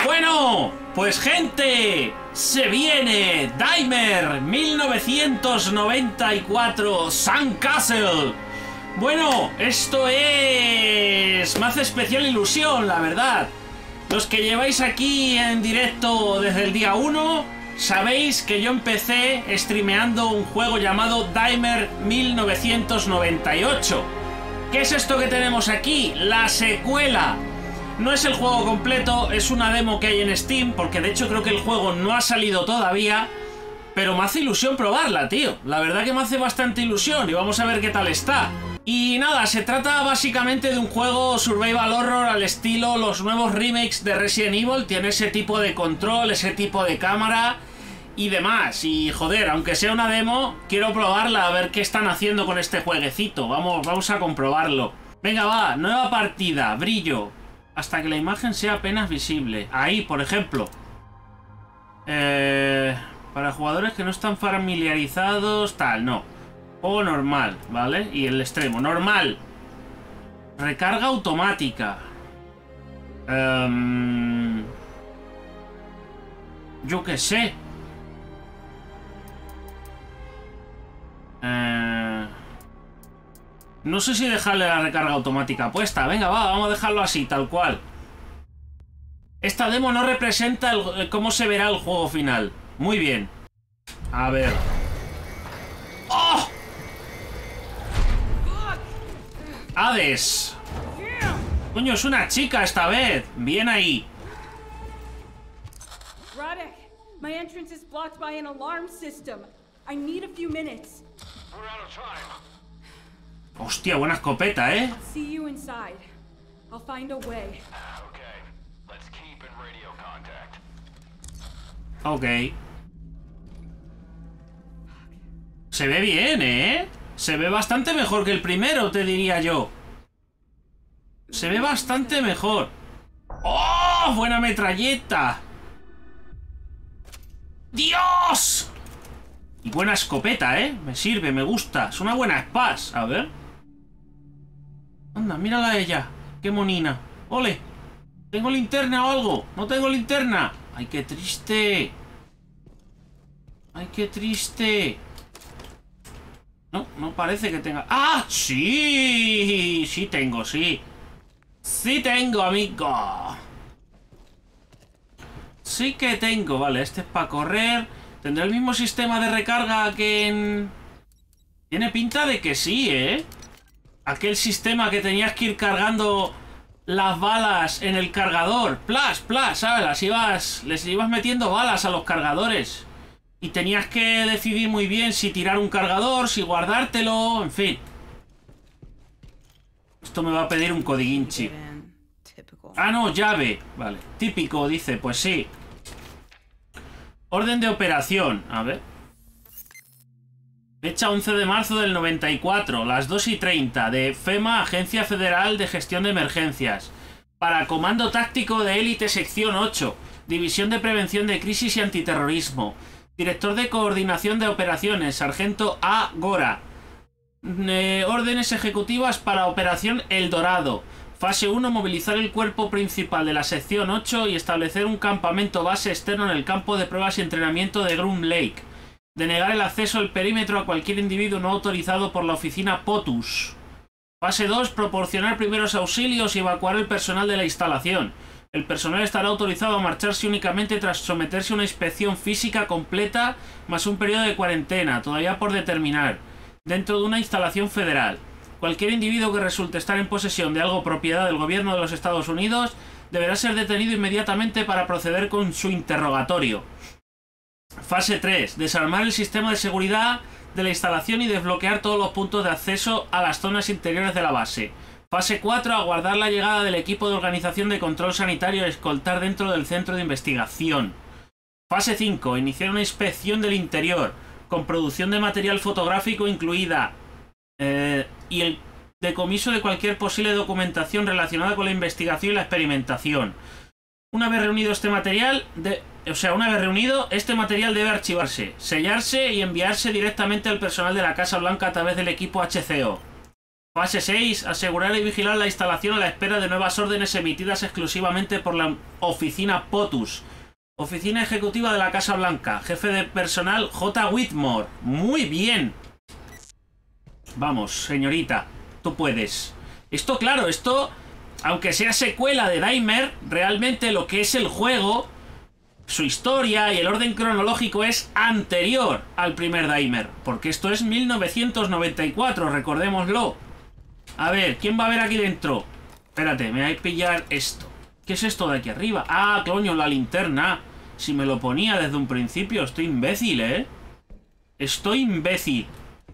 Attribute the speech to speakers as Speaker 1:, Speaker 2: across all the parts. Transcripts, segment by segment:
Speaker 1: Bueno, pues gente, se viene Daimer 1994 Sandcastle. Bueno, esto es... me hace especial ilusión, la verdad. Los que lleváis aquí en directo desde el día 1, sabéis que yo empecé streameando un juego llamado Daimer 1998. ¿Qué es esto que tenemos aquí? La secuela. No es el juego completo, es una demo que hay en Steam, porque de hecho creo que el juego no ha salido todavía, pero me hace ilusión probarla, tío. La verdad que me hace bastante ilusión y vamos a ver qué tal está. Y nada, se trata básicamente de un juego survival horror al estilo los nuevos remakes de Resident Evil. Tiene ese tipo de control, ese tipo de cámara y demás. Y joder, aunque sea una demo, quiero probarla a ver qué están haciendo con este jueguecito. Vamos a comprobarlo. Venga, va, nueva partida, brillo. Hasta que la imagen sea apenas visible. Ahí, por ejemplo. Para jugadores que no están familiarizados, tal, no. Juego normal, ¿vale? Y el extremo, normal. Recarga automática. Yo qué sé. No sé si dejarle la recarga automática puesta. Venga, va, vamos a dejarlo así, tal cual. Esta demo no representa cómo se verá el juego final. Muy bien. A ver. ¡Oh! ¡Hades! Coño, es una chica esta vez. Bien ahí.
Speaker 2: Radek, my entrance is blocked by an alarm system. I need a few minutes.
Speaker 3: We're out of time.
Speaker 1: Hostia, buena escopeta, ¿eh?
Speaker 2: I'll see you inside. I'll find a way.
Speaker 3: Okay, let's keep in radio contact.
Speaker 1: Ok. Se ve bien, ¿eh? Se ve bastante mejor que el primero, te diría yo. Se ve bastante mejor. ¡Oh! ¡Buena metralleta! ¡Dios! Y buena escopeta, ¿eh? Me sirve, me gusta. Es una buena spas. A ver. Anda, mírala a ella. Qué monina. ¡Ole! ¿Tengo linterna o algo? No tengo linterna. ¡Ay, qué triste! ¡Ay, qué triste! No, no parece que tenga... ¡Ah! ¡Sí! Sí tengo, sí. Sí tengo, amigo. Sí que tengo. Vale, este es para correr. ¿Tendrá el mismo sistema de recarga que en...? Tiene pinta de que sí, ¿eh? Aquel sistema que tenías que ir cargando las balas en el cargador. Plas, plas, ¿sabes? Les ibas metiendo balas a los cargadores. Y tenías que decidir muy bien si tirar un cargador, si guardártelo, en fin. Esto me va a pedir un codiguinchi. Ah, no, llave. Vale, típico, dice, pues sí. Orden de operación, a ver. Fecha 11 de marzo del 94, las 2:30, de FEMA, Agencia Federal de Gestión de Emergencias. Para Comando Táctico de Élite Sección 8, División de Prevención de Crisis y Antiterrorismo. Director de Coordinación de Operaciones, Sargento A. Gora. Órdenes ejecutivas para Operación El Dorado. Fase 1, movilizar el cuerpo principal de la sección 8 y establecer un campamento base externo en el campo de pruebas y entrenamiento de Groom Lake. Denegar el acceso al perímetro a cualquier individuo no autorizado por la oficina POTUS. Fase 2, proporcionar primeros auxilios y evacuar el personal de la instalación. El personal estará autorizado a marcharse únicamente tras someterse a una inspección física completa más un periodo de cuarentena, todavía por determinar, dentro de una instalación federal. Cualquier individuo que resulte estar en posesión de algo propiedad del gobierno de los Estados Unidos deberá ser detenido inmediatamente para proceder con su interrogatorio. Fase 3. Desarmar el sistema de seguridad de la instalación y desbloquear todos los puntos de acceso a las zonas interiores de la base. Fase 4. Aguardar la llegada del equipo de organización de control sanitario y escoltar dentro del centro de investigación. Fase 5. Iniciar una inspección del interior, con producción de material fotográfico incluida y el decomiso de cualquier posible documentación relacionada con la investigación y la experimentación. Una vez reunido este material, este material debe archivarse, sellarse y enviarse directamente al personal de la Casa Blanca a través del equipo HCO. Fase 6. Asegurar y vigilar la instalación a la espera de nuevas órdenes emitidas exclusivamente por la oficina POTUS. Oficina Ejecutiva de la Casa Blanca. Jefe de personal J. Whitmore. Muy bien. Vamos, señorita. Tú puedes. Esto, claro, esto... Aunque sea secuela de Dahmer, realmente lo que es el juego, su historia y el orden cronológico es anterior al primer Dahmer. Porque esto es 1994, recordémoslo. A ver, ¿quién va a ver aquí dentro? Espérate, me voy a pillar esto. ¿Qué es esto de aquí arriba? Ah, coño, la linterna. Si me lo ponía desde un principio, estoy imbécil, ¿eh? Estoy imbécil.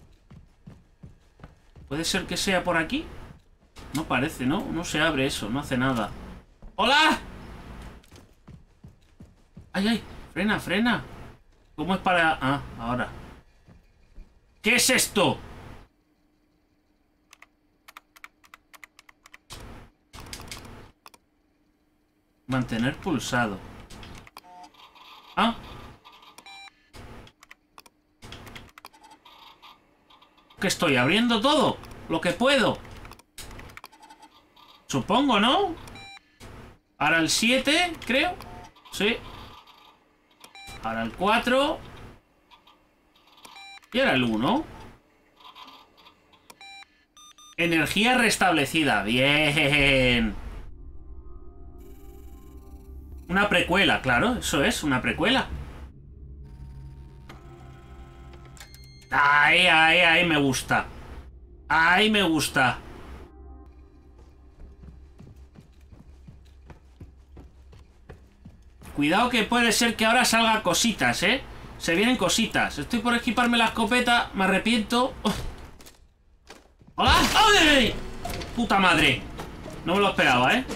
Speaker 1: ¿Puede ser que sea por aquí? No parece, ¿no? No se abre eso, no hace nada. ¡Hola! ¡Ay, ay! Frena, frena. ¿Cómo es para...? Ah, ahora. ¿Qué es esto? Mantener pulsado. Ah. Que estoy abriendo todo lo que puedo. Supongo, ¿no? Ahora el 7, creo. Sí. Ahora el 4. Y ahora el 1. Energía restablecida. Bien. Una precuela, claro. Eso es, una precuela. Ay, ay, ay, me gusta. Ay, me gusta. Cuidado que puede ser que ahora salga cositas, ¿eh? Se vienen cositas. Estoy por equiparme la escopeta. Me arrepiento. Oh. ¡Hola! ¡Ay! ¡Puta madre! No me lo esperaba, ¿eh?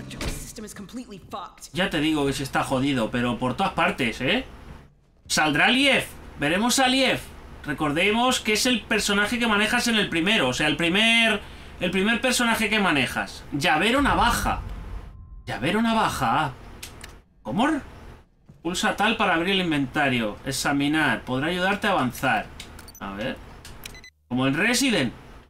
Speaker 1: Ya te digo que se está jodido, pero por todas partes, ¿eh? ¿Saldrá Liev? Veremos a Liev. Recordemos que es el personaje que manejas en el primero. O sea, el primer personaje que manejas. Llavero navaja. Llavero navaja. ¿Cómo? Pulsa tal para abrir el inventario. Examinar. Podrá ayudarte a avanzar. A ver. Como en Resident.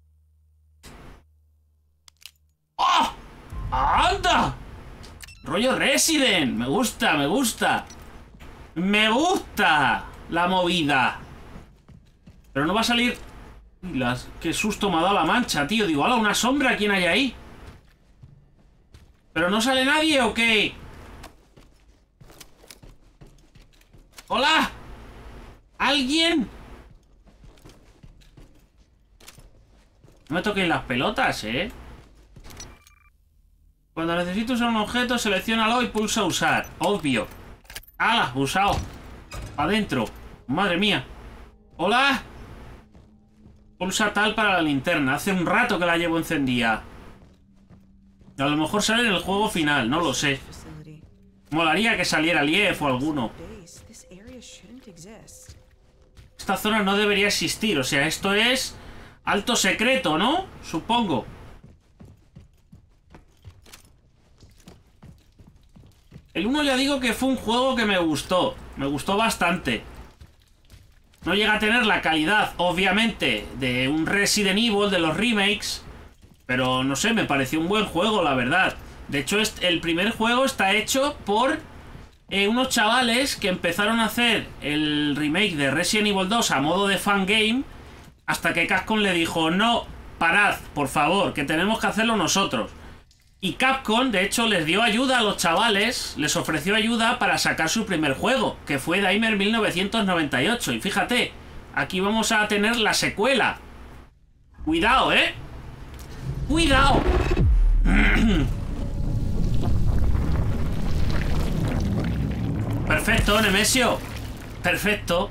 Speaker 1: ¡Oh! ¡Anda! Rollo Resident. Me gusta, me gusta. Me gusta la movida. Pero no va a salir... Qué susto me ha dado la mancha, tío. Digo, ¡hala, una sombra! ¿Quién hay ahí? ¿Pero no sale nadie o qué? ¡Hola! ¿Alguien? No me toquen las pelotas, ¿eh? Cuando necesito usar un objeto, selecciónalo y pulsa usar. Obvio. ¡Hala! Usado. Adentro. Madre mía. ¡Hola! Pulsa tal para la linterna. Hace un rato que la llevo encendida. A lo mejor sale en el juego final, no lo sé. Molaría que saliera Liev o alguno. Esta zona no debería existir. O sea, esto es alto secreto, ¿no? Supongo. El 1 ya digo que fue un juego que me gustó. Me gustó bastante. No llega a tener la calidad, obviamente, de un Resident Evil, de los remakes. Pero, no sé, me pareció un buen juego, la verdad. De hecho, el primer juego está hecho por unos chavales que empezaron a hacer el remake de Resident Evil 2 a modo de fangame, hasta que Capcom le dijo, no, parad, por favor, que tenemos que hacerlo nosotros. Y Capcom, de hecho, les dio ayuda a los chavales, les ofreció ayuda para sacar su primer juego, que fue Dahmer 1998. Y fíjate, aquí vamos a tener la secuela. Cuidado, ¿eh? ¡Cuidado! Perfecto, Nemesio. Perfecto.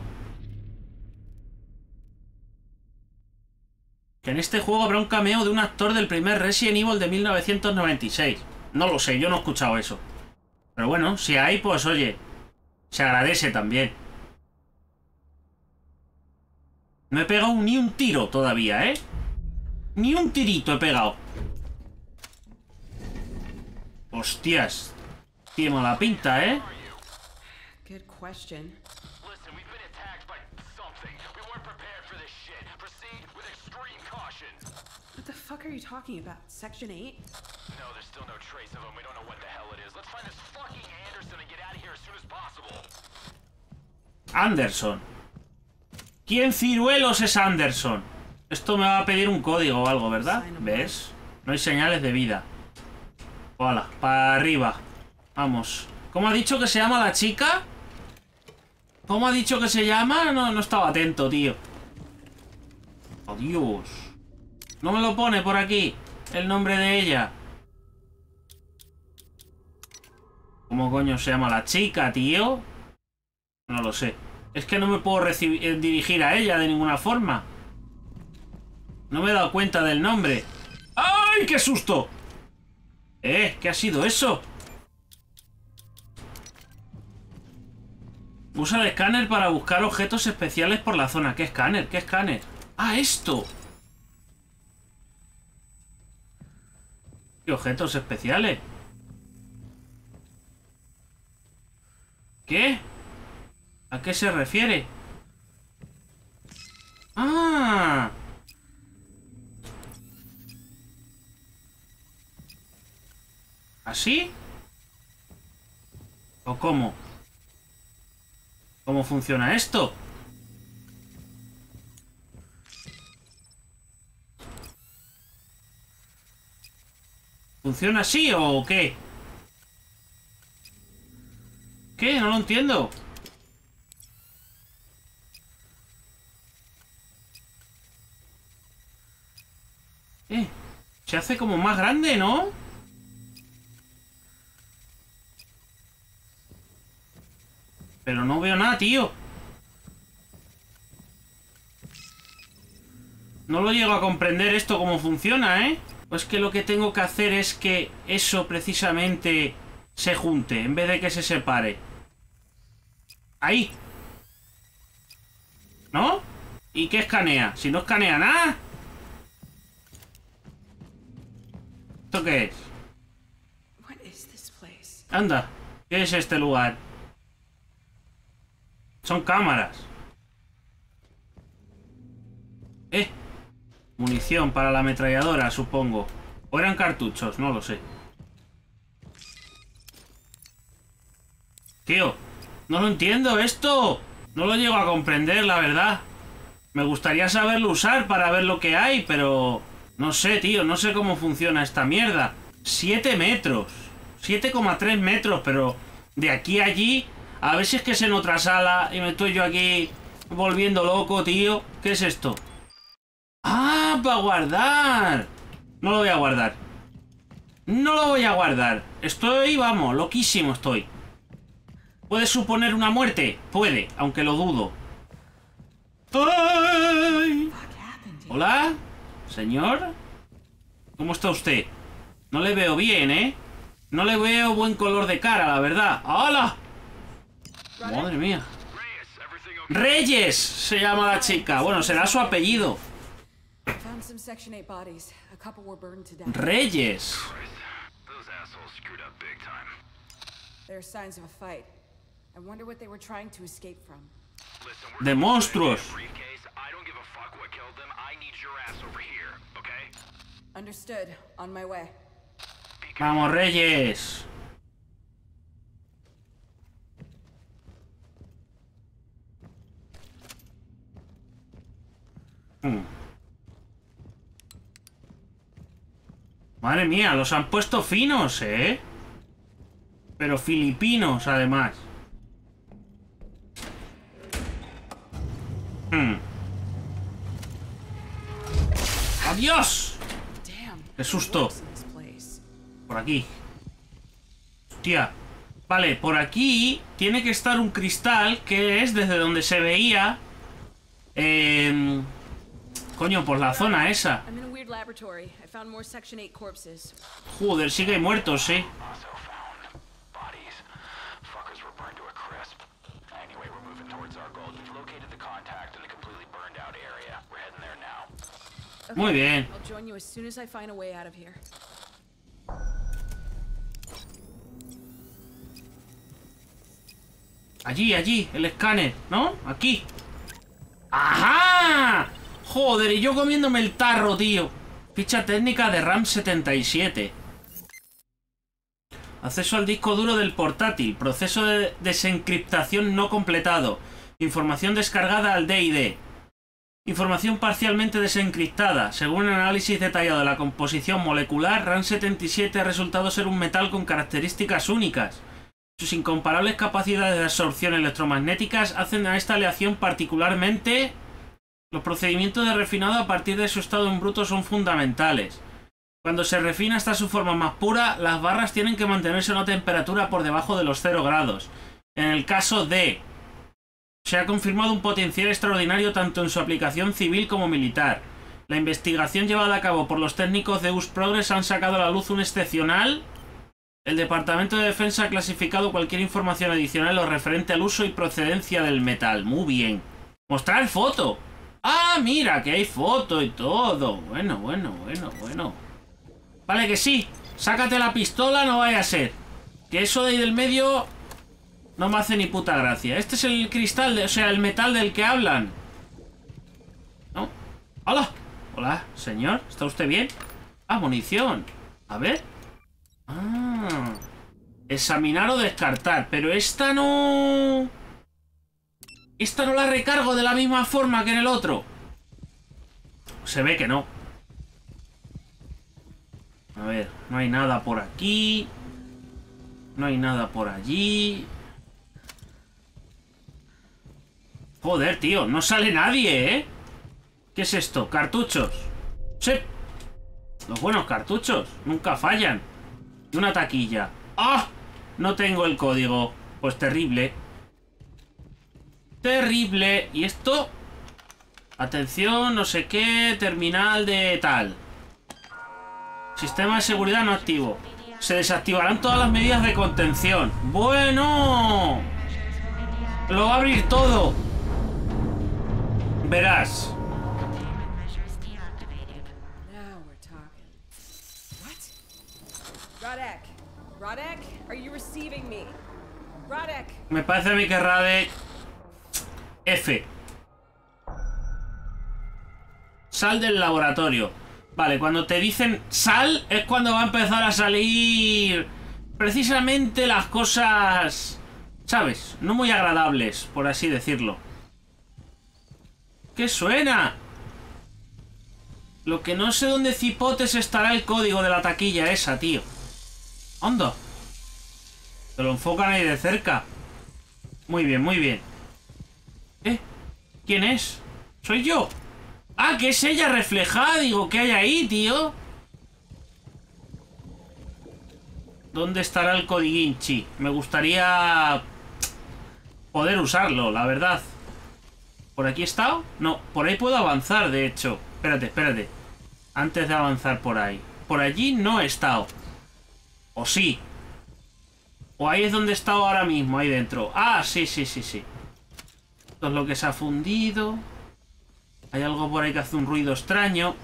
Speaker 1: Que en este juego habrá un cameo de un actor del primer Resident Evil de 1996. No lo sé, yo no he escuchado eso. Pero bueno, si hay, pues oye, se agradece también. No he pegado ni un tiro todavía, ¿eh? Ni un tirito he pegado. Hostias. Tiene mala pinta, ¿eh?
Speaker 2: Good question.
Speaker 3: Listen, we've been attacked by something. We weren't prepared for this shit. Proceed with extreme caution.
Speaker 2: What the fuck? fuck are you talking about? Section 8?
Speaker 3: No, there's still no trace of him. We don't know what the hell it is. Let's find this fucking Anderson and get out of here as soon as possible.
Speaker 1: Anderson. ¿Quién ciruelos es Anderson? Esto me va a pedir un código o algo, ¿verdad? ¿Ves? No hay señales de vida. Hola, para arriba. Vamos. ¿Cómo ha dicho que se llama la chica? ¿Cómo ha dicho que se llama? No estaba atento, tío. Oh, Dios. No me lo pone por aquí el nombre de ella. ¿Cómo coño se llama la chica, tío? No lo sé. Es que no me puedo dirigir a ella de ninguna forma. No me he dado cuenta del nombre. ¡Ay, qué susto! ¿Qué ha sido eso? Usa el escáner para buscar objetos especiales por la zona. ¿Qué escáner? ¿Qué escáner? ¡Ah, esto! ¿Qué objetos especiales? ¿Qué? ¿A qué se refiere? ¡Ah! ¿Así? ¿O cómo? ¿Cómo funciona esto? ¿Funciona así o qué? ¿Qué? No lo entiendo. Se hace como más grande, ¿no? Pero no veo nada, tío. No lo llego a comprender esto cómo funciona, ¿eh? Pues que lo que tengo que hacer es que eso precisamente se junte, en vez de que se separe. Ahí. ¿No? ¿Y qué escanea? Si no escanea nada. ¿Esto qué es? Anda, ¿qué es este lugar? Son cámaras. Munición para la ametralladora, supongo. O eran cartuchos, no lo sé. Tío, no lo entiendo esto. No lo llego a comprender, la verdad. Me gustaría saberlo usar para ver lo que hay, pero... no sé, tío, no sé cómo funciona esta mierda. 7 metros. 7,3 metros, pero... de aquí a allí... a ver si es que es en otra sala y me estoy yo aquí volviendo loco, tío. ¿Qué es esto? ¡Ah, para guardar! No lo voy a guardar. No lo voy a guardar. Estoy, vamos, loquísimo estoy. ¿Puede suponer una muerte? Puede, aunque lo dudo. ¡Ay! ¿Hola? ¿Señor? ¿Cómo está usted? No le veo bien, ¿eh? No le veo buen color de cara, la verdad. ¡Hala! Madre mía. Reyes se llama la chica. Bueno, será su apellido. Reyes. De monstruos. Vamos, Reyes. Madre mía, los han puesto finos, ¿eh? Pero filipinos, además. ¡Adiós! ¡Qué susto! Por aquí. Hostia. Vale, por aquí tiene que estar un cristal que es desde donde se veía... coño, por la zona esa. Joder, sí que hay muertos, sí. Muy bien. Allí, el escáner, ¿no? Aquí. ¡Ajá! Joder, y yo comiéndome el tarro, tío. Ficha técnica de RAM 77. Acceso al disco duro del portátil. Proceso de desencriptación no completado. Información descargada al DID. Información parcialmente desencriptada. Según un análisis detallado de la composición molecular, RAM 77 ha resultado ser un metal con características únicas. Sus incomparables capacidades de absorción electromagnéticas hacen a esta aleación particularmente... Los procedimientos de refinado a partir de su estado en bruto son fundamentales. Cuando se refina hasta su forma más pura, las barras tienen que mantenerse a una temperatura por debajo de los 0 grados. En el caso de... Se ha confirmado un potencial extraordinario tanto en su aplicación civil como militar. La investigación llevada a cabo por los técnicos de US Progress han sacado a la luz un excepcional... El Departamento de Defensa ha clasificado cualquier información adicional o referente al uso y procedencia del metal. Muy bien. ¡Mostrar foto! ¡Ah, mira! Que hay foto y todo. Bueno. Vale, que sí. Sácate la pistola, no vaya a ser. Que eso de ahí del medio no me hace ni puta gracia. Este es el cristal, o sea, el metal del que hablan. ¿No? ¡Hola! Hola, señor. ¿Está usted bien? Ah, munición. A ver. Ah. Examinar o descartar. Pero esta no... Esta no la recargo de la misma forma que en el otro. Se ve que no. A ver, no hay nada por aquí. No hay nada por allí. Joder, tío, no sale nadie, ¿eh? ¿Qué es esto? ¿Cartuchos? Sí. Los buenos cartuchos nunca fallan. Y una taquilla. ¡Ah! No tengo el código. Pues terrible. Terrible. ¿Y esto? Atención, no sé qué. Terminal de tal. Sistema de seguridad no activo. Se desactivarán todas las medidas de contención. ¡Bueno! Lo va a abrir todo. Verás.
Speaker 2: Radek, are you receiving me? Radek.
Speaker 1: Me parece a mí que Radek... F. Sal del laboratorio. Vale, cuando te dicen sal es cuando va a empezar a salir precisamente las cosas, ¿sabes? No muy agradables, por así decirlo. ¿Qué suena? Lo que no sé dónde cipotes estará el código de la taquilla esa, tío. ¡Anda! Te lo enfocan ahí de cerca. Muy bien, muy bien. ¿Quién es? ¿Soy yo? ¡Ah, que es ella reflejada! Digo, ¿qué hay ahí, tío? ¿Dónde estará el codiguinchi? Me gustaría poder usarlo, la verdad. ¿Por aquí he estado? No, por ahí puedo avanzar, de hecho. Espérate. Antes de avanzar por ahí. Por allí no he estado. ¿O sí? ¿O ahí es donde he estado ahora mismo, ahí dentro? Ah, sí. Esto es lo que se ha fundido. Hay algo por ahí que hace un ruido extraño.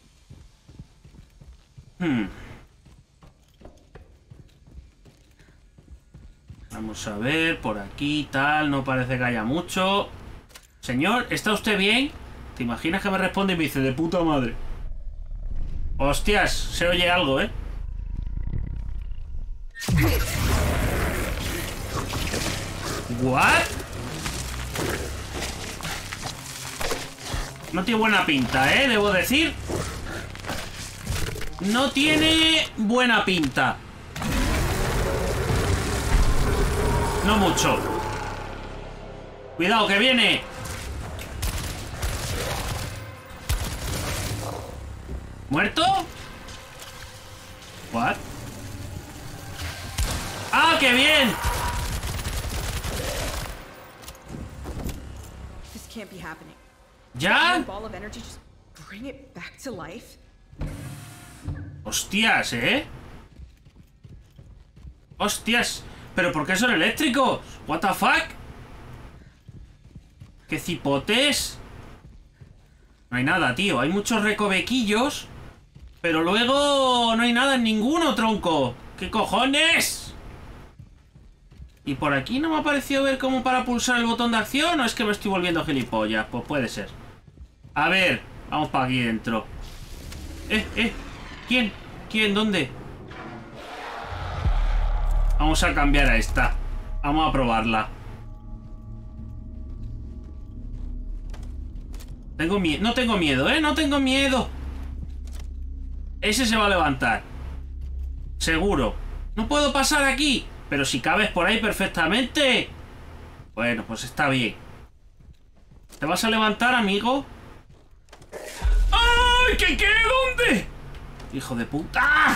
Speaker 1: Vamos a ver, por aquí, tal. No parece que haya mucho. Señor, ¿está usted bien? ¿Te imaginas que me responde y me dice de puta madre? Hostias, se oye algo, ¿eh? ¿What? No tiene buena pinta, ¿eh? Debo decir. No tiene buena pinta. No mucho. Cuidado, que viene. ¿Muerto? ¿What? ¡Ah, qué bien!
Speaker 2: This can't be happening.
Speaker 1: ¿Ya?
Speaker 2: Ball of energy, just bring it back to life.
Speaker 1: Hostias, ¿eh? Hostias. ¿Pero por qué son eléctricos? What the fuck? ¿Qué cipotes? No hay nada, tío. Hay muchos recovequillos, pero luego no hay nada en ninguno, tronco. ¿Qué cojones? ¿Y por aquí no me ha parecido ver como para pulsar el botón de acción? ¿O es que me estoy volviendo gilipollas? Pues puede ser. A ver, vamos para aquí dentro. ¿Quién? ¿Quién? ¿Dónde? Vamos a cambiar a esta. Vamos a probarla. Tengo miedo. No tengo miedo, ¿eh? No tengo miedo. Ese se va a levantar. Seguro. No puedo pasar aquí. Pero si cabes por ahí perfectamente. Bueno, pues está bien. ¿Te vas a levantar, amigo? ¡Ay! ¿Qué? ¿Dónde? Hijo de puta.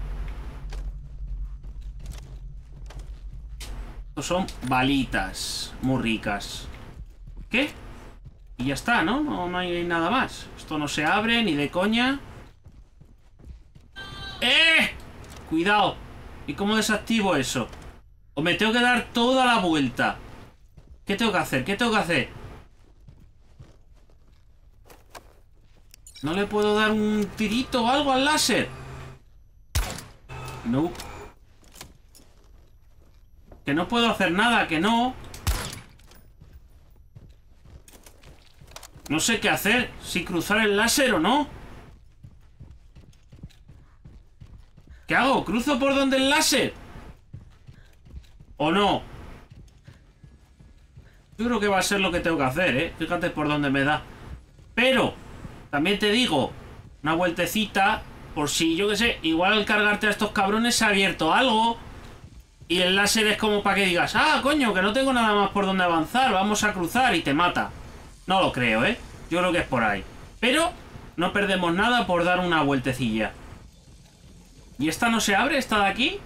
Speaker 1: Estos son balitas muy ricas. ¿Qué? Y ya está, ¿no? No hay nada más. Esto no se abre ni de coña. Cuidado. ¿Y cómo desactivo eso? ¿O me tengo que dar toda la vuelta? ¿Qué tengo que hacer? ¿Qué tengo que hacer? ¿No le puedo dar un tirito o algo al láser? No. Que no puedo hacer nada, que no. No sé qué hacer. Si cruzar el láser o no. ¿Qué hago? ¿Cruzo por donde el láser? ¿O no? Yo creo que va a ser lo que tengo que hacer, ¿eh? Fíjate por dónde me da. Pero, también te digo, una vueltecita, por si, yo qué sé, igual al cargarte a estos cabrones se ha abierto algo y el láser es como para que digas, ah, coño, que no tengo nada más por donde avanzar, vamos a cruzar y te mata. No lo creo, ¿eh? Yo creo que es por ahí. Pero no perdemos nada por dar una vueltecilla. ¿Y esta no se abre? ¿Esta de aquí?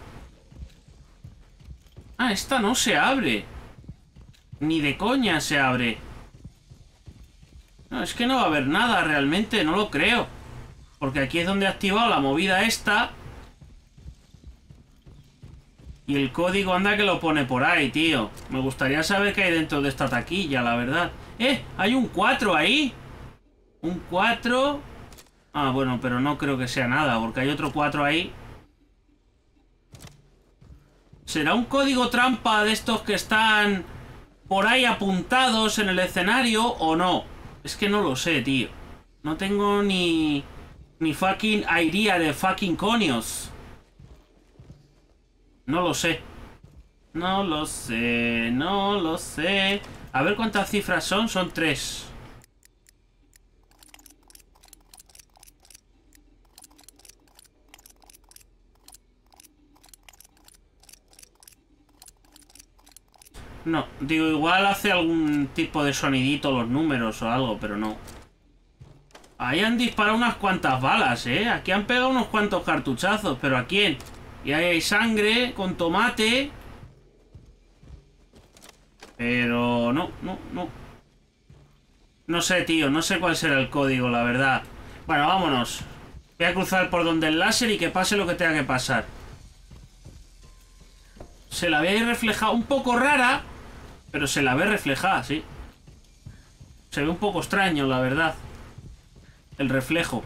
Speaker 1: Ah, esta no se abre. Ni de coña se abre. No, es que no va a haber nada realmente, no lo creo. Porque aquí es donde he activado la movida esta. Y el código anda que lo pone por ahí, tío. Me gustaría saber qué hay dentro de esta taquilla, la verdad. Hay un 4 ahí. Un 4. Ah, bueno, pero no creo que sea nada, porque hay otro 4 ahí. ¿Será un código trampa de estos que están por ahí apuntados en el escenario o no? Es que no lo sé, tío. No tengo ni fucking idea de fucking conios. No lo sé. No lo sé. No lo sé. A ver cuántas cifras son. Son 3. No, digo, igual hace algún tipo de sonidito los números o algo, pero no. Ahí han disparado unas cuantas balas, ¿eh? Aquí han pegado unos cuantos cartuchazos, pero ¿a quién? Y ahí hay sangre con tomate. Pero no. No sé, tío, no sé cuál será el código, la verdad. Bueno, vámonos. Voy a cruzar por donde el láser y que pase lo que tenga que pasar. Se la ve ahí reflejada, un poco rara, pero se la ve reflejada, sí. Se ve un poco extraño, la verdad. El reflejo.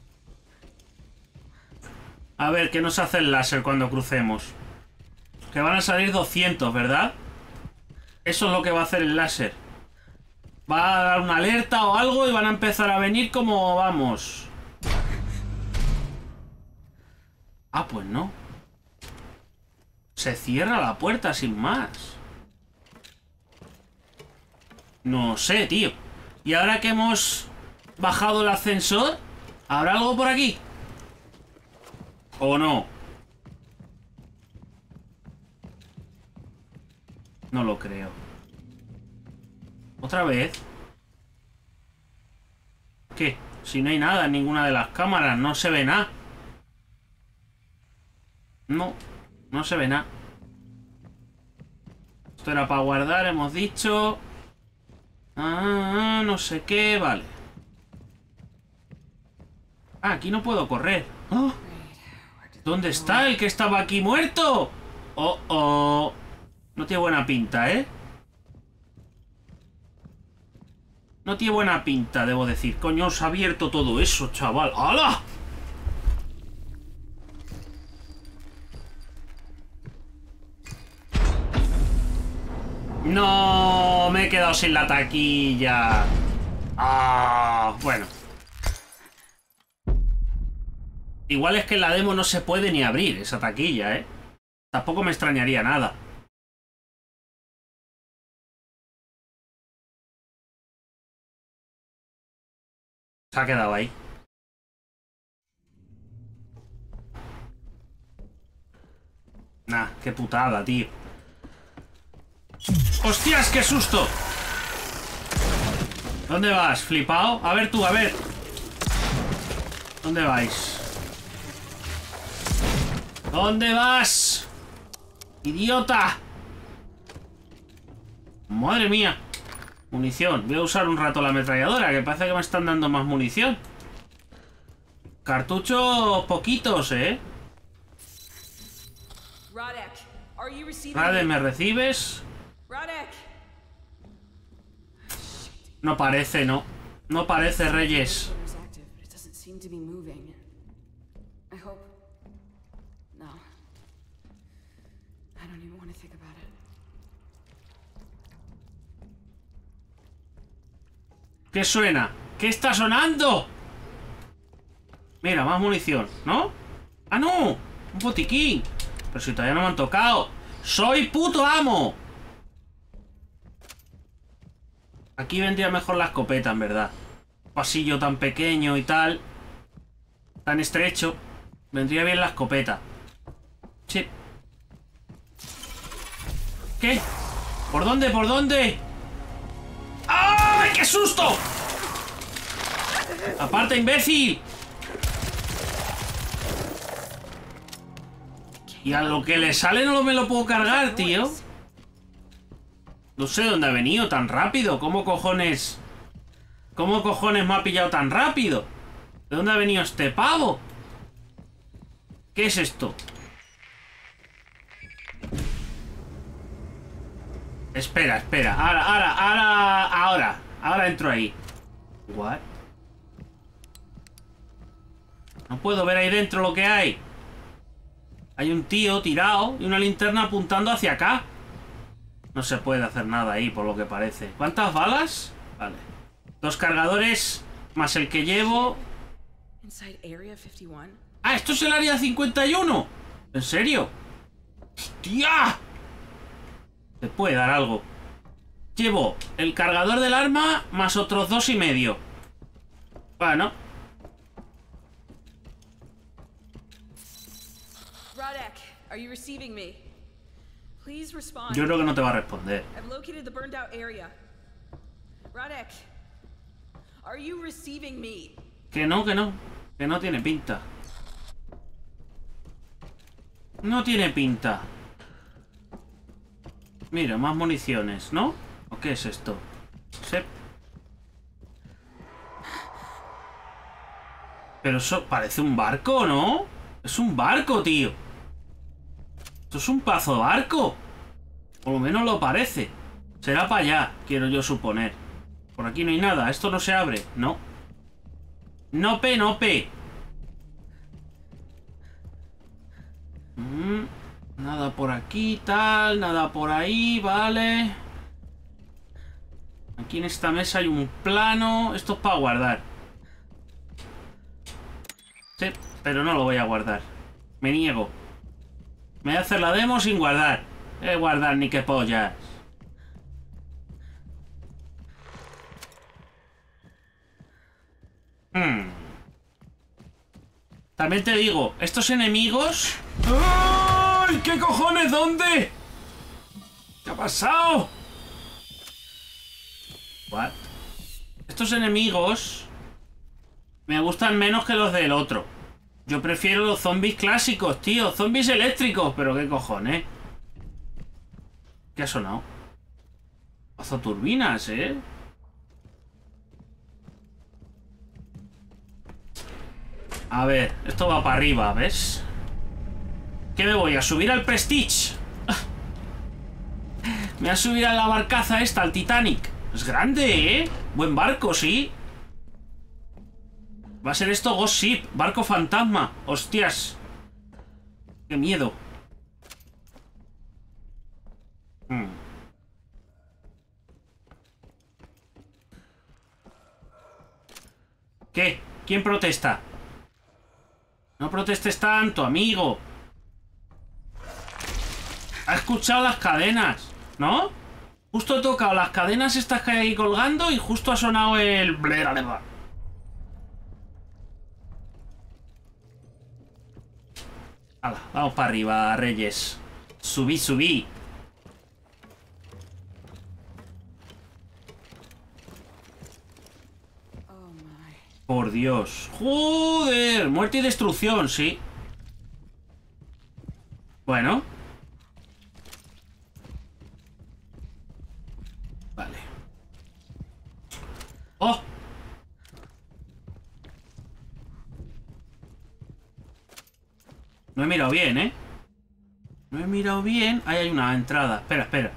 Speaker 1: A ver, ¿qué nos hace el láser cuando crucemos? Que van a salir 200, ¿verdad? Eso es lo que va a hacer el láser. Va a dar una alerta o algo y van a empezar a venir como vamos. Ah, pues no. Se cierra la puerta sin más. No sé, tío. Y ahora que hemos bajado el ascensor, ¿habrá algo por aquí? ¿O no? No lo creo. ¿Otra vez? ¿Qué? Si no hay nada en ninguna de las cámaras, no se ve nada. No se ve nada. Esto era para guardar, hemos dicho. No sé qué, vale. Ah, aquí no puedo correr. ¡Oh! ¿Dónde está el que estaba aquí muerto? Oh. No tiene buena pinta, ¿eh? No tiene buena pinta, debo decir. Coño, os ha abierto todo eso, chaval. ¡Hala! No, me he quedado sin la taquilla. Ah, bueno. Igual es que en la demo no se puede ni abrir esa taquilla, ¿eh? Tampoco me extrañaría nada. Se ha quedado ahí. Nah, qué putada, tío. ¡Hostias, qué susto! ¿Dónde vas, flipao? A ver tú, a ver. ¿Dónde vais? ¿Dónde vas? ¡Idiota! ¡Madre mía! Munición. Voy a usar un rato la ametralladora, que parece que me están dando más munición. Cartuchos poquitos, ¿eh? Radek, ¿me recibes? No parece, no. No parece, Reyes. ¿Qué suena? ¿Qué está sonando? Mira, más munición, ¿no? ¡Ah, no! ¡Un botiquín! Pero si todavía no me han tocado. ¡Soy puto amo! Aquí vendría mejor la escopeta, en verdad. Un pasillo tan pequeño y tal. Tan estrecho. Vendría bien la escopeta. Sí. ¿Qué? ¿Por dónde? ¿Por dónde? ¡Ay, qué susto! ¡Aparta, imbécil! Y a lo que le sale no me lo puedo cargar, tío. No sé dónde ha venido tan rápido. ¿Cómo cojones? ¿Cómo cojones me ha pillado tan rápido? ¿De dónde ha venido este pavo? ¿Qué es esto? Espera, espera. Ahora entro ahí. What? No puedo ver ahí dentro lo que hay. Hay un tío tirado y una linterna apuntando hacia acá. No se puede hacer nada ahí, por lo que parece. ¿Cuántas balas? Vale. 2 cargadores más el que llevo. ¡Ah, esto es el área 51! ¿En serio? ¡Hostia! ¿Te puede dar algo? Llevo el cargador del arma más otros 2,5. Bueno.
Speaker 2: Radek, are you receiving me? Please respond.
Speaker 1: Yo creo que no te va a responder.
Speaker 2: I've located the burned out area. Radek, are you receiving me?
Speaker 1: Que no, que no. Que no tiene pinta. No tiene pinta. Mira, más municiones, ¿no? ¿O qué es esto? Sep. Pero eso parece un barco, ¿no? Es un barco, tío. Esto es un pazo de barco. Por lo menos lo parece. Será para allá, quiero yo suponer. Por aquí no hay nada. Esto no se abre, ¿no? Nope, nope. Nada por aquí, tal. Nada por ahí, vale. Aquí en esta mesa hay un plano. Esto es para guardar. Sí, pero no lo voy a guardar. Me niego. Me voy a hacer la demo sin guardar. Guardar ni que pollas. También te digo, estos enemigos... ¡Ay! ¿Qué cojones? ¿Dónde? ¿Qué ha pasado? What? Estos enemigos me gustan menos que los del otro. Yo prefiero los zombies clásicos, tío. Zombies eléctricos. Pero qué cojones. ¿Qué ha sonado? Pazo turbinas, ¿eh? A ver, esto va para arriba, ¿ves? ¿Qué me voy a subir al Prestige? Me voy a subir a la barcaza esta, al Titanic. Es grande, ¿eh? Buen barco, sí. Va a ser esto Ghost Ship, barco fantasma. Hostias. Qué miedo. ¿Qué? ¿Quién protesta? No protestes tanto, amigo. Ha escuchado las cadenas, ¿no? Justo he tocado las cadenas estas que hay ahí colgando y justo ha sonado el... Hala, vamos para arriba, Reyes. Subí, subí. Por Dios. ¡Joder! Muerte y destrucción, sí. Bueno. Vale. ¡Oh! No he mirado bien, ¿eh? No he mirado bien. Ahí hay una entrada. Espera, espera.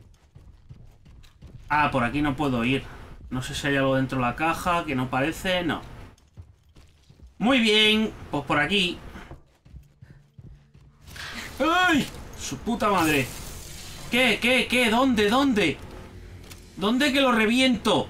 Speaker 1: Ah, por aquí no puedo ir. No sé si hay algo dentro de la caja que no parece. No. Muy bien. Pues por aquí. ¡Ay! Su puta madre. ¿Qué? ¿Qué? ¿Qué? ¿Dónde? ¿Dónde? ¿Dónde que lo reviento?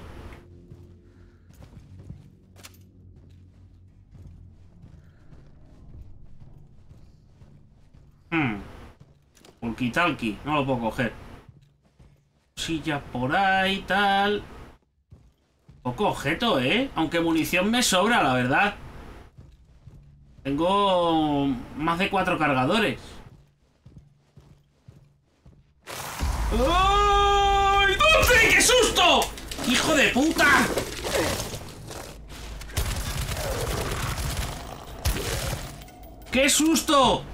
Speaker 1: Walkie-talkie. No lo puedo coger. Sillas por ahí, tal. Poco objeto, ¿eh? Aunque munición me sobra, la verdad. Tengo más de 4 cargadores. ¡Ay! ¡Dulce! ¡Qué susto! ¡Hijo de puta! ¡Qué susto!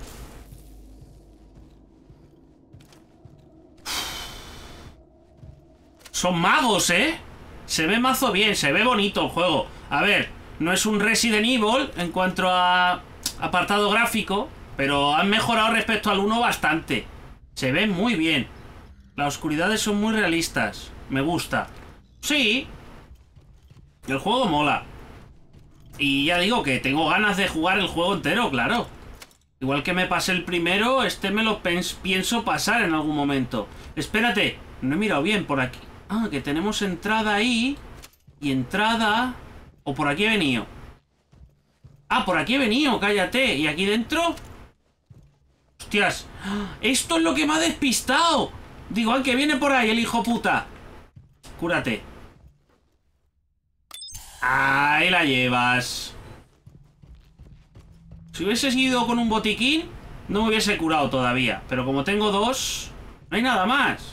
Speaker 1: Son magos, ¿eh? Se ve mazo bien, se ve bonito el juego. A ver, no es un Resident Evil en cuanto a apartado gráfico, pero han mejorado respecto al 1 bastante. Se ve muy bien. Las oscuridades son muy realistas. Me gusta. Sí. El juego mola. Y ya digo que tengo ganas de jugar el juego entero, claro. Igual que me pasé el primero, este me lo pienso pasar en algún momento. Espérate, no he mirado bien por aquí. Ah, que tenemos entrada ahí. Y entrada... ¿O por aquí he venido? Ah, por aquí he venido, cállate. ¿Y aquí dentro? Hostias. Esto es lo que me ha despistado. Digo, al que viene por ahí el hijo puta. Cúrate. Ahí la llevas. Si hubieses ido con un botiquín, no me hubiese curado todavía. Pero como tengo 2, no hay nada más.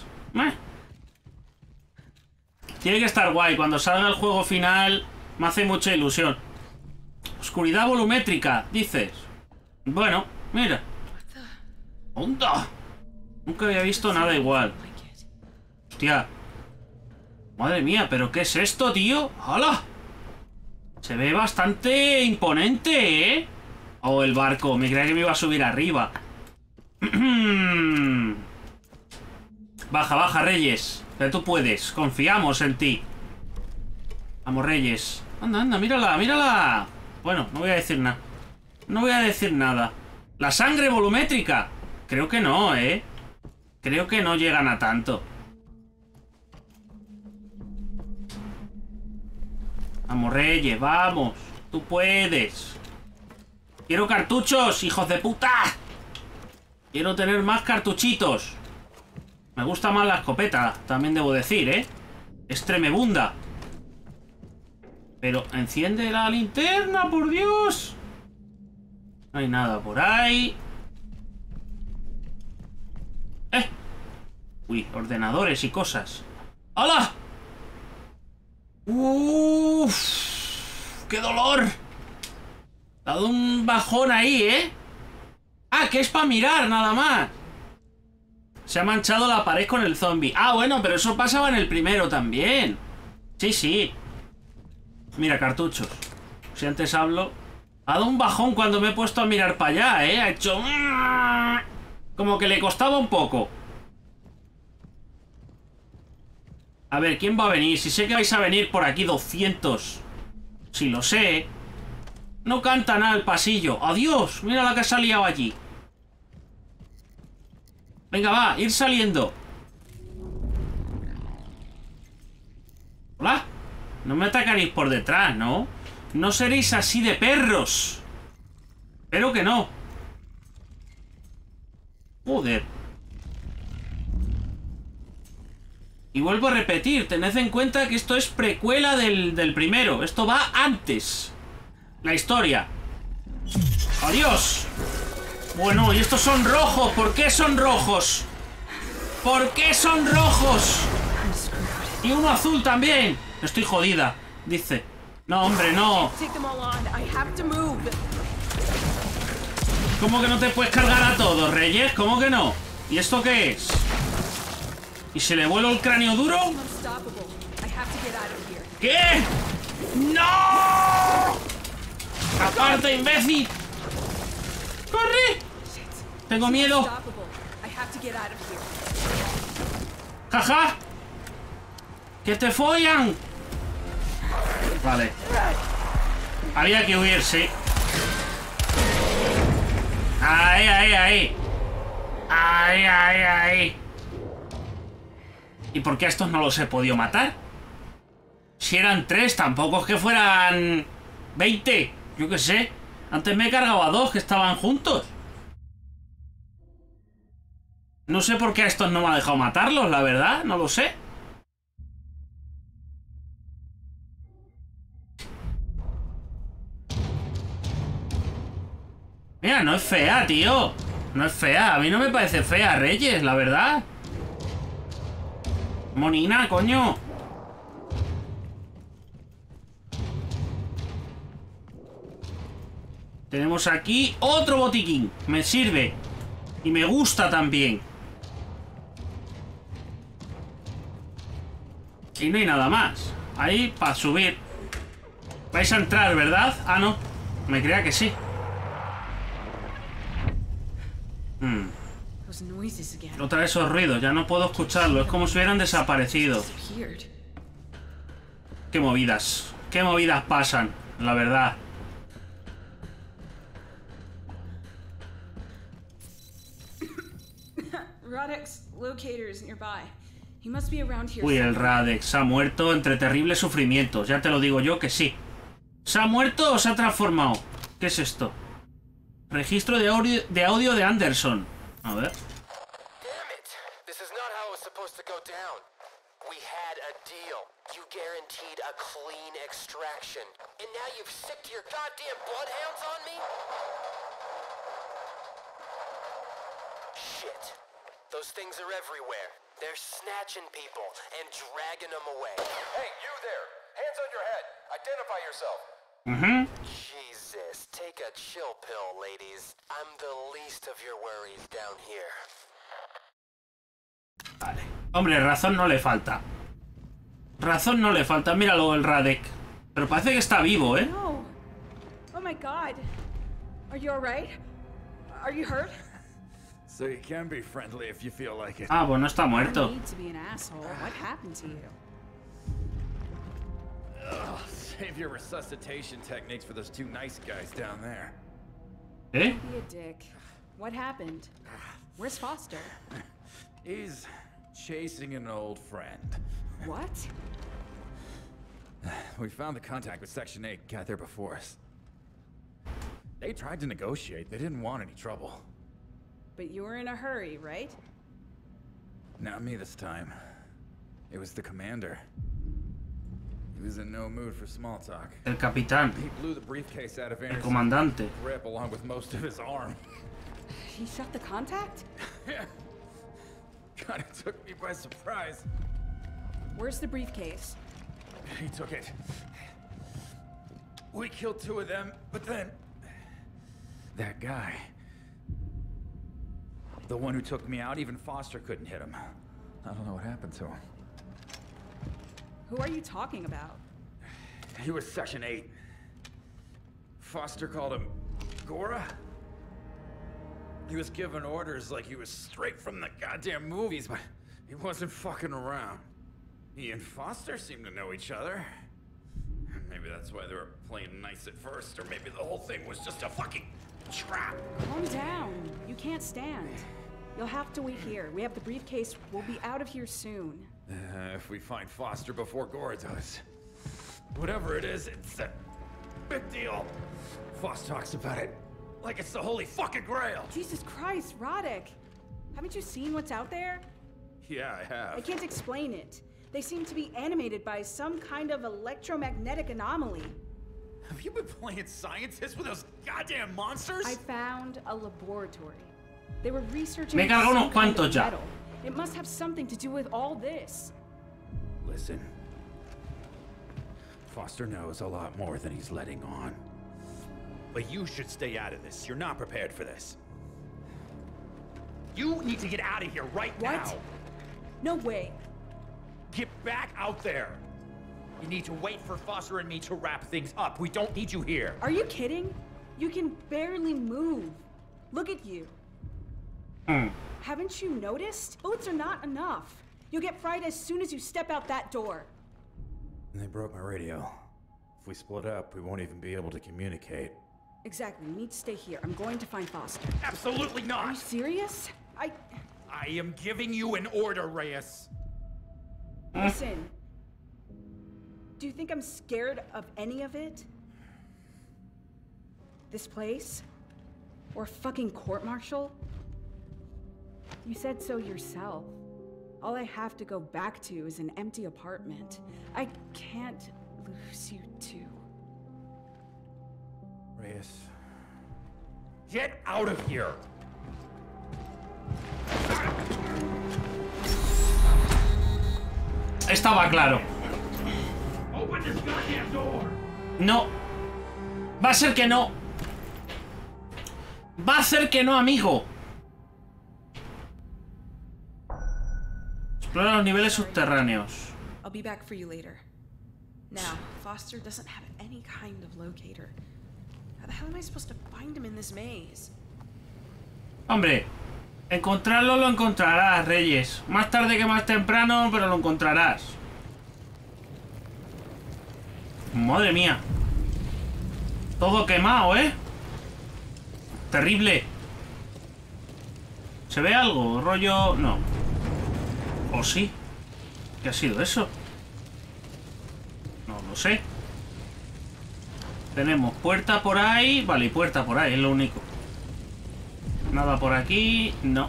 Speaker 1: Tiene que estar guay. Cuando salga el juego final, me hace mucha ilusión. Oscuridad volumétrica, dices. Bueno, mira. ¡Onda! Nunca había visto nada igual. Hostia. Madre mía, ¿pero qué es esto, tío? ¡Hala! Se ve bastante imponente, ¿eh? Oh, el barco. Me creía que me iba a subir arriba. Baja, baja, Reyes. Que tú puedes. Confiamos en ti. Vamos, Reyes. Anda, anda, mírala, mírala. Bueno, no voy a decir nada. No voy a decir nada. La sangre volumétrica. Creo que no, ¿eh? Creo que no llegan a tanto. Vamos, Reyes, vamos. Tú puedes. Quiero cartuchos, hijos de puta. Quiero tener más cartuchitos. Me gusta más la escopeta, también debo decir, ¿eh? Es tremebunda. Pero enciende la linterna, por Dios. No hay nada por ahí. Uy, ordenadores y cosas. ¡Hala! ¡Uff! ¡Qué dolor! Ha dado un bajón ahí, ¿eh? Ah, que es para mirar, nada más. Se ha manchado la pared con el zombie. Ah, bueno, pero eso pasaba en el primero también. Sí, sí. Mira, cartuchos. Si antes hablo... Ha dado un bajón cuando me he puesto a mirar para allá, ¿eh? Ha hecho... Como que le costaba un poco. A ver, ¿quién va a venir? Si sé que vais a venir por aquí 200. Si lo sé. No canta nada el pasillo. ¡Adiós! Mira la que ha salido allí. Venga, va, ir saliendo. Hola. No me atacaréis por detrás, ¿no? No seréis así de perros. Espero que no. Joder. Y vuelvo a repetir, tened en cuenta que esto es precuela del primero. Esto va antes. La historia. ¡Adiós! Bueno, y estos son rojos. ¿Por qué son rojos? ¿Por qué son rojos? Y uno azul también. Estoy jodida, dice. No, hombre, no. ¿Cómo que no te puedes cargar a todos, Reyes? ¿Cómo que no? ¿Y esto qué es? ¿Y se le vuelve el cráneo duro? ¿Qué? ¡No! ¡Aparte, imbécil! ¡Corre! Tengo miedo. ¡Jaja! ¡Que te follan! Vale. Había que huir, sí. ¡Ahí, ahí, ahí! ¡Ahí, ahí, ahí! ¿Y por qué a estos no los he podido matar? Si eran 3, tampoco es que fueran 20. Yo qué sé. Antes me he cargado a 2 que estaban juntos. No sé por qué a estos no me ha dejado matarlos, la verdad. No lo sé. Mira, no es fea, tío. No es fea. A mí no me parece fea, Reyes, la verdad. Monina, coño. Tenemos aquí otro botiquín. Me sirve. Y me gusta también. Y no hay nada más. Ahí para subir. Vais a entrar, ¿verdad? Ah, no. Me creía que sí. Otra vez esos ruidos. Ya no puedo escucharlo. Es como si hubieran desaparecido. Qué movidas. Qué movidas pasan, la verdad. Uy, el Radex ha muerto entre terribles sufrimientos. Ya te lo digo yo que sí. ¿Se ha muerto o se ha transformado? ¿Qué es esto? Registro de audio de Anderson. A ver.
Speaker 3: Damn it! This is not how it was supposed to go down. We had a deal. You guaranteed a clean extraction. And now you've sicked your goddamn bloodhounds on me? Shit. Those things are everywhere. They're snatching people and dragging them away. Hey, you there! Hands on your head! Identify yourself! Jesus, take a chill pill, ladies. I'm the least of your worries down here.
Speaker 1: Vale. Hombre, razón no le falta. Razón no le falta. Míralo, el Radek. Pero parece que está vivo, ¿eh?
Speaker 2: No. Oh my God. Are you alright? Are you hurt?
Speaker 4: So you can be friendly if you feel like it.
Speaker 1: Ah, bueno, está muerto.
Speaker 2: You need to be an asshole. What happened to you?
Speaker 4: Ugh, save your resuscitation techniques for those two nice guys down there.
Speaker 1: ¿Eh?
Speaker 2: Be a dick. What happened? Where's Foster?
Speaker 4: He's chasing an old friend.
Speaker 2: What?
Speaker 4: We found the contact with Section 8, got there before us. They tried to negotiate. They didn't want any trouble.
Speaker 2: But you were in a hurry, right?
Speaker 4: Not me this time. It was the commander. He was in no mood for small talk.
Speaker 1: El capitán.
Speaker 4: He blew the briefcase out of
Speaker 1: El
Speaker 4: Anderson's
Speaker 1: comandante.
Speaker 4: grip along with most of his arm.
Speaker 2: He shot the contact?
Speaker 4: Kinda took me by surprise.
Speaker 2: Where's the briefcase?
Speaker 4: He took it. We killed 2 of them, but then... that guy... the one who took me out, even Foster couldn't hit him. I don't know what happened to him.
Speaker 2: Who are you talking about?
Speaker 4: He was Section 8. Foster called him... Gora? He was giving orders like he was straight from the goddamn movies, but he wasn't fucking around. He and Foster seemed to know each other. Maybe that's why they were playing nice at first, or maybe the whole thing was just a fucking trap.
Speaker 2: Calm down. You can't stand. You'll have to wait here. We have the briefcase. We'll be out of here soon.
Speaker 4: If we find Foster before Gora does. Whatever it is, it's a big deal. Foss talks about it Like it's the holy fucking grail.
Speaker 2: Jesus Christ, Roddick. Haven't you seen what's out there?
Speaker 4: Yeah, I have.
Speaker 2: I can't explain it. They seem to be animated by some kind of electromagnetic anomaly.
Speaker 4: Have you been playing scientist with those goddamn monsters?
Speaker 2: I found a laboratory. They were researching
Speaker 1: Me cargo unos
Speaker 2: some kind
Speaker 1: cuantos
Speaker 2: of
Speaker 1: ya.
Speaker 2: metal. It must have something to do with all this.
Speaker 4: Listen. Foster knows a lot more than he's letting on. But you should stay out of this. You're not prepared for this. You need to get out of here right now.
Speaker 2: What? No way.
Speaker 4: Get back out there. You need to wait for Foster and me to wrap things up. We don't need you here.
Speaker 2: Are you kidding? You can barely move. Look at you. Haven't you noticed? Bullets are not enough. You'll get fried as soon as you step out that door.
Speaker 4: And they broke my radio. If we split up, we won't even be able to communicate.
Speaker 2: Exactly. You need to stay here. I'm going to find Foster.
Speaker 4: Absolutely
Speaker 2: Are you
Speaker 4: not!
Speaker 2: serious?
Speaker 4: I am giving you an order, Reyes.
Speaker 2: Listen. Do you think I'm scared of any of it? This place? Or a fucking court-martial? You said so yourself. All I have to go back to is an empty apartment. I can't lose you too.
Speaker 4: Reyes. Get out of here!
Speaker 1: Estaba claro.
Speaker 4: Open this goddamn door!
Speaker 1: No. Va a ser que no. Va a ser que no, amigo. Explora los niveles subterráneos.
Speaker 5: I'll be back for you later. Now, Foster doesn't have any kind of locator. How the hell am I supposed to find him in this maze?
Speaker 1: Hombre, encontrarlo lo encontrarás, Reyes. Más tarde que más temprano, pero lo encontrarás. Madre mía. Todo quemado, ¿eh? Terrible. ¿Se ve algo? Rollo... No. ¿O sí? ¿Qué ha sido eso? No lo sé. Tenemos puerta por ahí. Vale, y puerta por ahí, es lo único. Nada por aquí. No.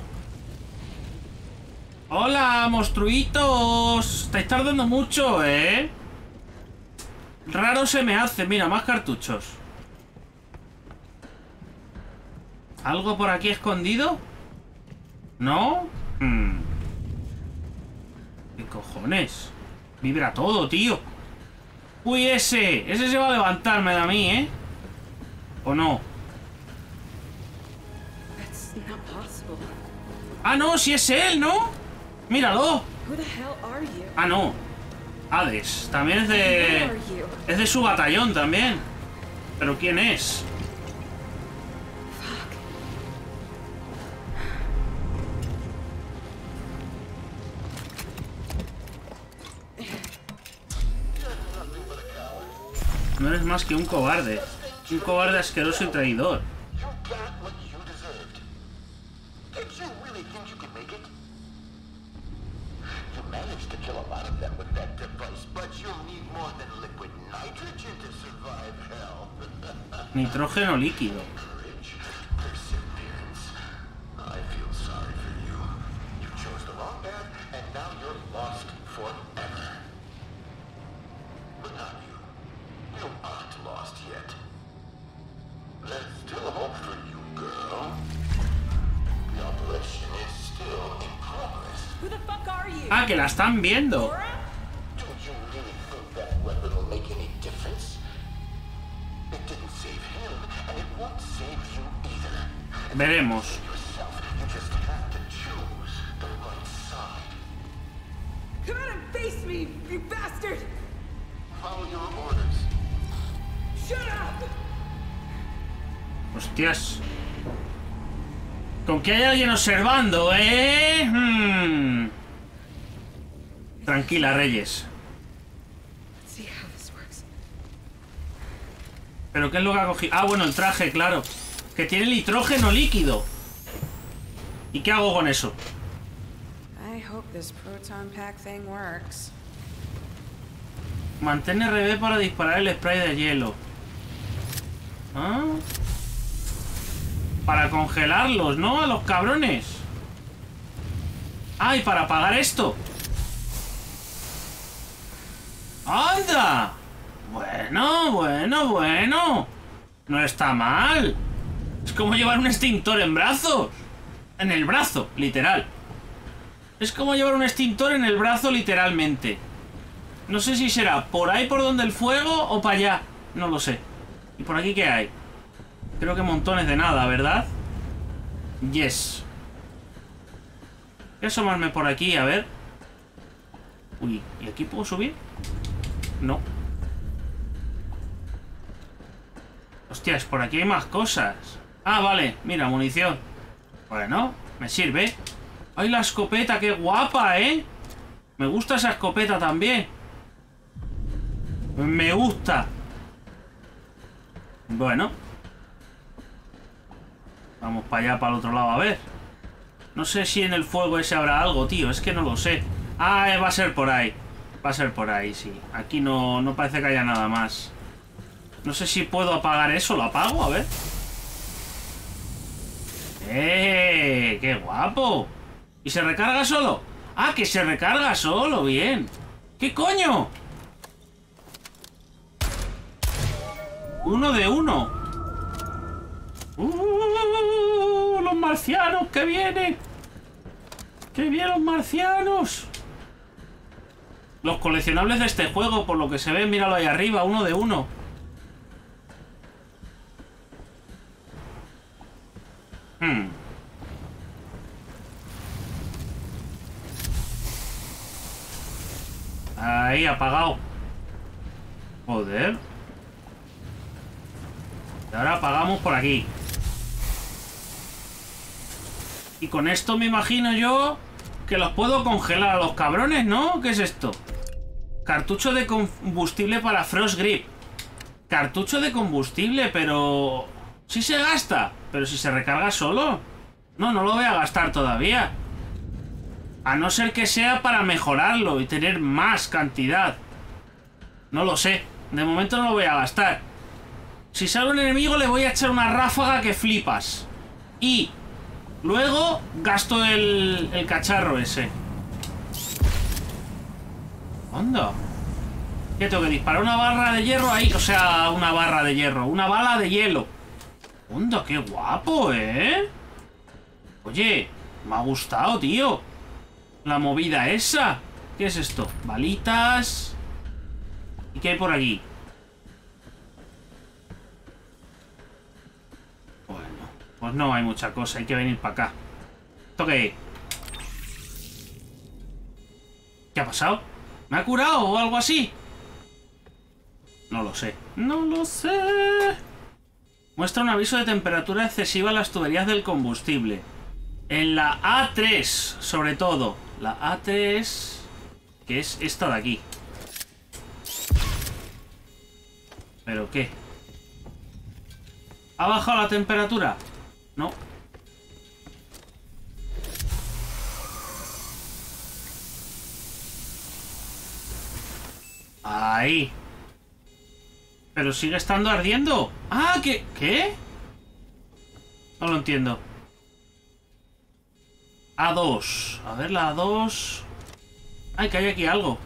Speaker 1: ¡Hola, monstruitos! Estáis tardando mucho, ¿eh? Raro se me hace. Mira, más cartuchos. ¿Algo por aquí escondido? ¿No? ¿Qué cojones? Vibra todo, tío. Uy, ese. Ese se va a levantar, me da a mí, ¿eh? ¿O no?
Speaker 2: That's not possible.
Speaker 1: Ah, no, si es él, ¿no? Míralo.
Speaker 2: Who the hell are you?
Speaker 1: Ah, no. Hades. También es
Speaker 2: Where
Speaker 1: de...
Speaker 2: are you?
Speaker 1: Es de su batallón también. ¿Pero quién es?
Speaker 2: Fuck.
Speaker 1: No eres más que un cobarde. Un cobarde asqueroso y traidor.
Speaker 3: You got what you deserved. Did you really think you could make it? You managed to kill a lot of them with that device, but you'll need more than liquid nitrogen to survive hell.
Speaker 1: Nitrógeno líquido.
Speaker 3: Courage, perseverance. I feel sorry for you. You chose the wrong path, and now you're lost forever. But not you. You aren't lost yet. There's still hope for you, girl. The operation is still in progress.
Speaker 2: Who the fuck are you?
Speaker 1: Ah, que la están viendo.
Speaker 3: Do you really think that weapon will make any difference? It didn't save him, and it won't save you either.
Speaker 1: Veremos.
Speaker 3: Yourself, you just have to choose the right side.
Speaker 2: Come out and face me, you bastard!
Speaker 3: Follow your orders.
Speaker 2: Shut up!
Speaker 1: Hostias. Con que hay alguien observando, ¿eh? Tranquila, Reyes.
Speaker 5: Let's see how this works.
Speaker 1: ¿Pero qué es lo que ha cogido? Ah, bueno, el traje, claro. Que tiene nitrógeno líquido. ¿Y qué hago con eso?
Speaker 5: I hope this proton pack thing works.
Speaker 1: Mantén RB para disparar el spray de hielo. ¿Ah? Para congelarlos, ¿no? A los cabrones. ¡Ay! Para apagar esto. ¡Anda! Bueno, bueno, bueno. No está mal. Es como llevar un extintor en brazos. En el brazo, literal. Es como llevar un extintor en el brazo, literalmente. No sé si será por ahí por donde el fuego o para allá. No lo sé. ¿Y por aquí qué hay? Creo que montones de nada, ¿verdad? Yes. Voy a asomarme por aquí, a ver. Uy, ¿y aquí puedo subir? No. Hostias, por aquí hay más cosas. Ah, vale, mira, munición. Bueno, me sirve. ¡Ay, la escopeta! ¡Qué guapa, eh! Me gusta esa escopeta también. Me gusta. Bueno. Vamos para allá, para el otro lado, a ver. No sé si en el fuego ese habrá algo, tío. Es que no lo sé. Ah, va a ser por ahí. Va a ser por ahí, sí. Aquí no parece que haya nada más. No sé si puedo apagar eso. ¿Lo apago? A ver. ¡Qué guapo! ¿Y se recarga solo? ¡Ah, que se recarga solo! Bien. ¿Qué coño? 1 de 1. ¡Los marcianos que vienen! ¡Qué bien los marcianos! Los coleccionables de este juego, por lo que se ve, míralo ahí arriba, 1 de 1. Ahí, apagado. Joder. Y ahora apagamos por aquí. Y con esto me imagino yo que los puedo congelar a los cabrones, ¿no? ¿Qué es esto? Cartucho de combustible para Frost Grip. Cartucho de combustible, pero... sí se gasta. Pero si se recarga solo. No lo voy a gastar todavía. A no ser que sea para mejorarlo y tener más cantidad. No lo sé. De momento no lo voy a gastar. Si sale un enemigo le voy a echar una ráfaga que flipas. Y luego gasto el cacharro ese. Anda. ¿Qué tengo que disparar? Una barra de hierro ahí. O sea, una barra de hierro. Una bala de hielo. Anda, qué guapo, ¿eh? Oye, me ha gustado, tío. La movida esa. ¿Qué es esto? Balitas. ¿Y qué hay por aquí? Bueno, pues no hay mucha cosa. Hay que venir para acá. ¿Esto qué? ¿Qué ha pasado? ¿Me ha curado o algo así? No lo sé. No lo sé. Muestra un aviso de temperatura excesiva en las tuberías del combustible. En la A3, sobre todo. La A3, que es esta de aquí. ¿Pero qué? ¿Ha bajado la temperatura? No. Ahí. Pero sigue estando ardiendo. Ah, ¿qué? No lo entiendo. A2. A ver, la A2. Ay, que hay aquí algo.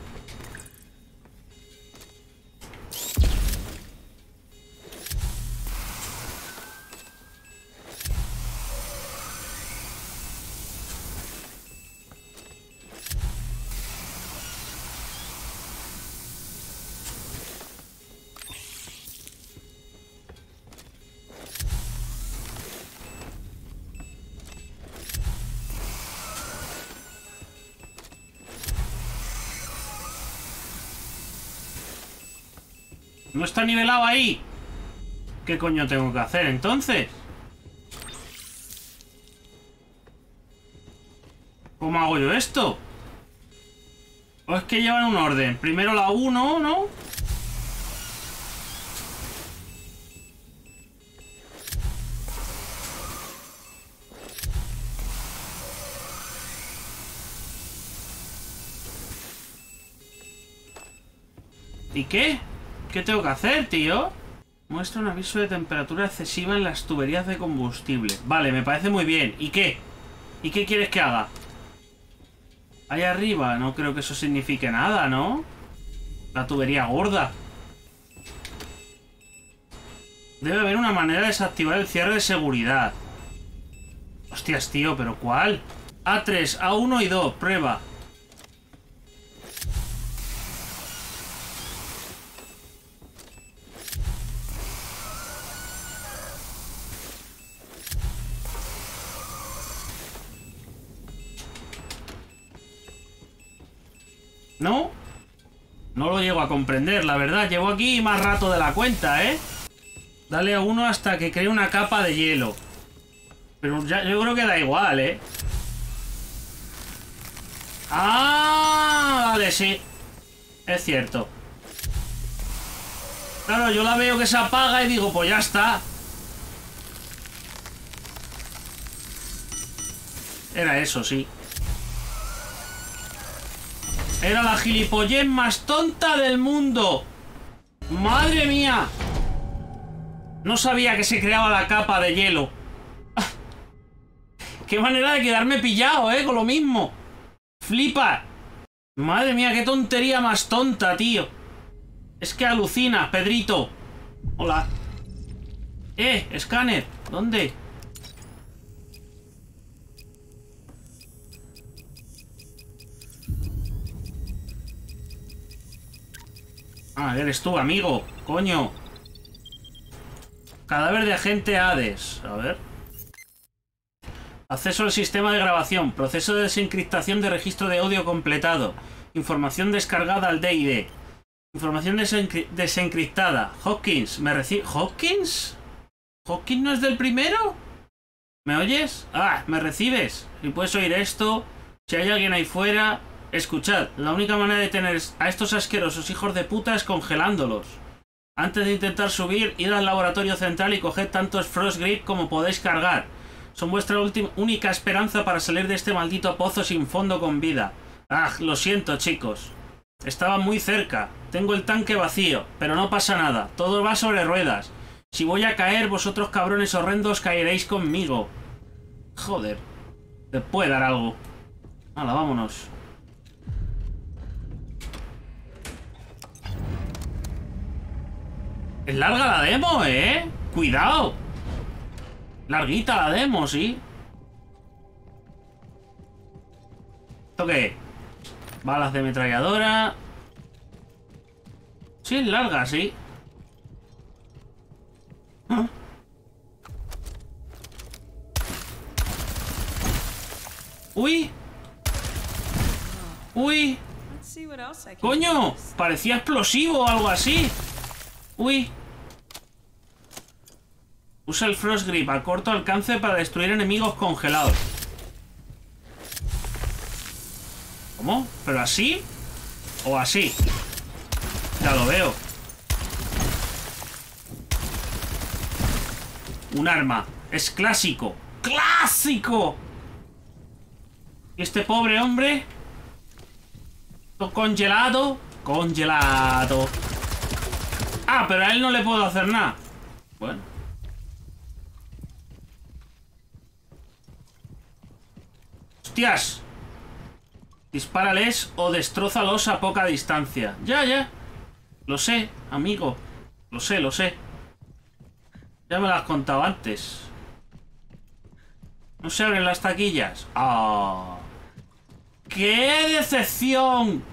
Speaker 1: ¿No está nivelado ahí? ¿Qué coño tengo que hacer entonces? ¿Cómo hago yo esto? ¿O es que llevan un orden? Primero la 1, ¿no? ¿Y qué? ¿Qué tengo que hacer, tío? Muestra un aviso de temperatura excesiva en las tuberías de combustible. Vale, me parece muy bien. ¿Y qué? ¿Y qué quieres que haga? Ahí arriba, no creo que eso signifique nada, ¿no? La tubería gorda. Debe haber una manera de desactivar el cierre de seguridad. Hostias, tío, ¿pero cuál? A3, A1 y 2, prueba. ¿No? No lo llego a comprender, la verdad. Llevo aquí más rato de la cuenta, ¿eh? Dale a uno hasta que cree una capa de hielo. Pero ya, yo creo que da igual, ¿eh? ¡Ah! Vale, sí. Es cierto. Claro, yo la veo que se apaga y digo, pues ya está. Era eso, sí. Era la gilipollez más tonta del mundo. ¡Madre mía! No sabía que se creaba la capa de hielo. ¡Qué manera de quedarme pillado, con lo mismo! ¡Flipa! Madre mía, qué tontería más tonta, tío. Es que alucinas, Pedrito. Hola. Escáner. ¿Dónde? Ah, eres tú, amigo. Coño. Cadáver de agente Hades. A ver. Acceso al sistema de grabación. Proceso de desencriptación de registro de audio completado. Información descargada al D&D. Información desencriptada. Hopkins, ¿me recibe? ¿Hopkins? ¿Hopkins no es del primero? ¿Me oyes? Ah, ¿me recibes? Si puedes oír esto. Si hay alguien ahí fuera. Escuchad, la única manera de tener a estos asquerosos hijos de puta es congelándolos. Antes de intentar subir, id al laboratorio central y coged tantos Frost Grip como podéis cargar. Son vuestra única esperanza para salir de este maldito pozo sin fondo con vida. Ah, lo siento, chicos. Estaba muy cerca. Tengo el tanque vacío, pero no pasa nada. Todo va sobre ruedas. Si voy a caer, vosotros cabrones horrendos caeréis conmigo. Joder. Te puede dar algo. Hala, vámonos. Es larga la demo, ¿eh? Cuidado. Larguita la demo, sí. ¿Esto qué? Balas de ametralladora. Sí, es larga, sí. ¿Ah? ¡Uy! ¡Uy! ¡Coño! Parecía explosivo o algo así. ¡Uy! Usa el Frost Grip a corto alcance para destruir enemigos congelados. ¿Cómo? ¿Pero así? ¿O así? Ya lo veo. Un arma. Es clásico. ¡Clásico! ¿Y este pobre hombre? ¿Todo congelado? Congelado. Ah, pero a él no le puedo hacer nada. Bueno. ¡Hostias! Dispárales o destrózalos a poca distancia. Ya, ya. Lo sé, amigo. Lo sé, lo sé. Ya me lo has contado antes. ¿No se abren las taquillas? ¡Ah! ¡Qué decepción!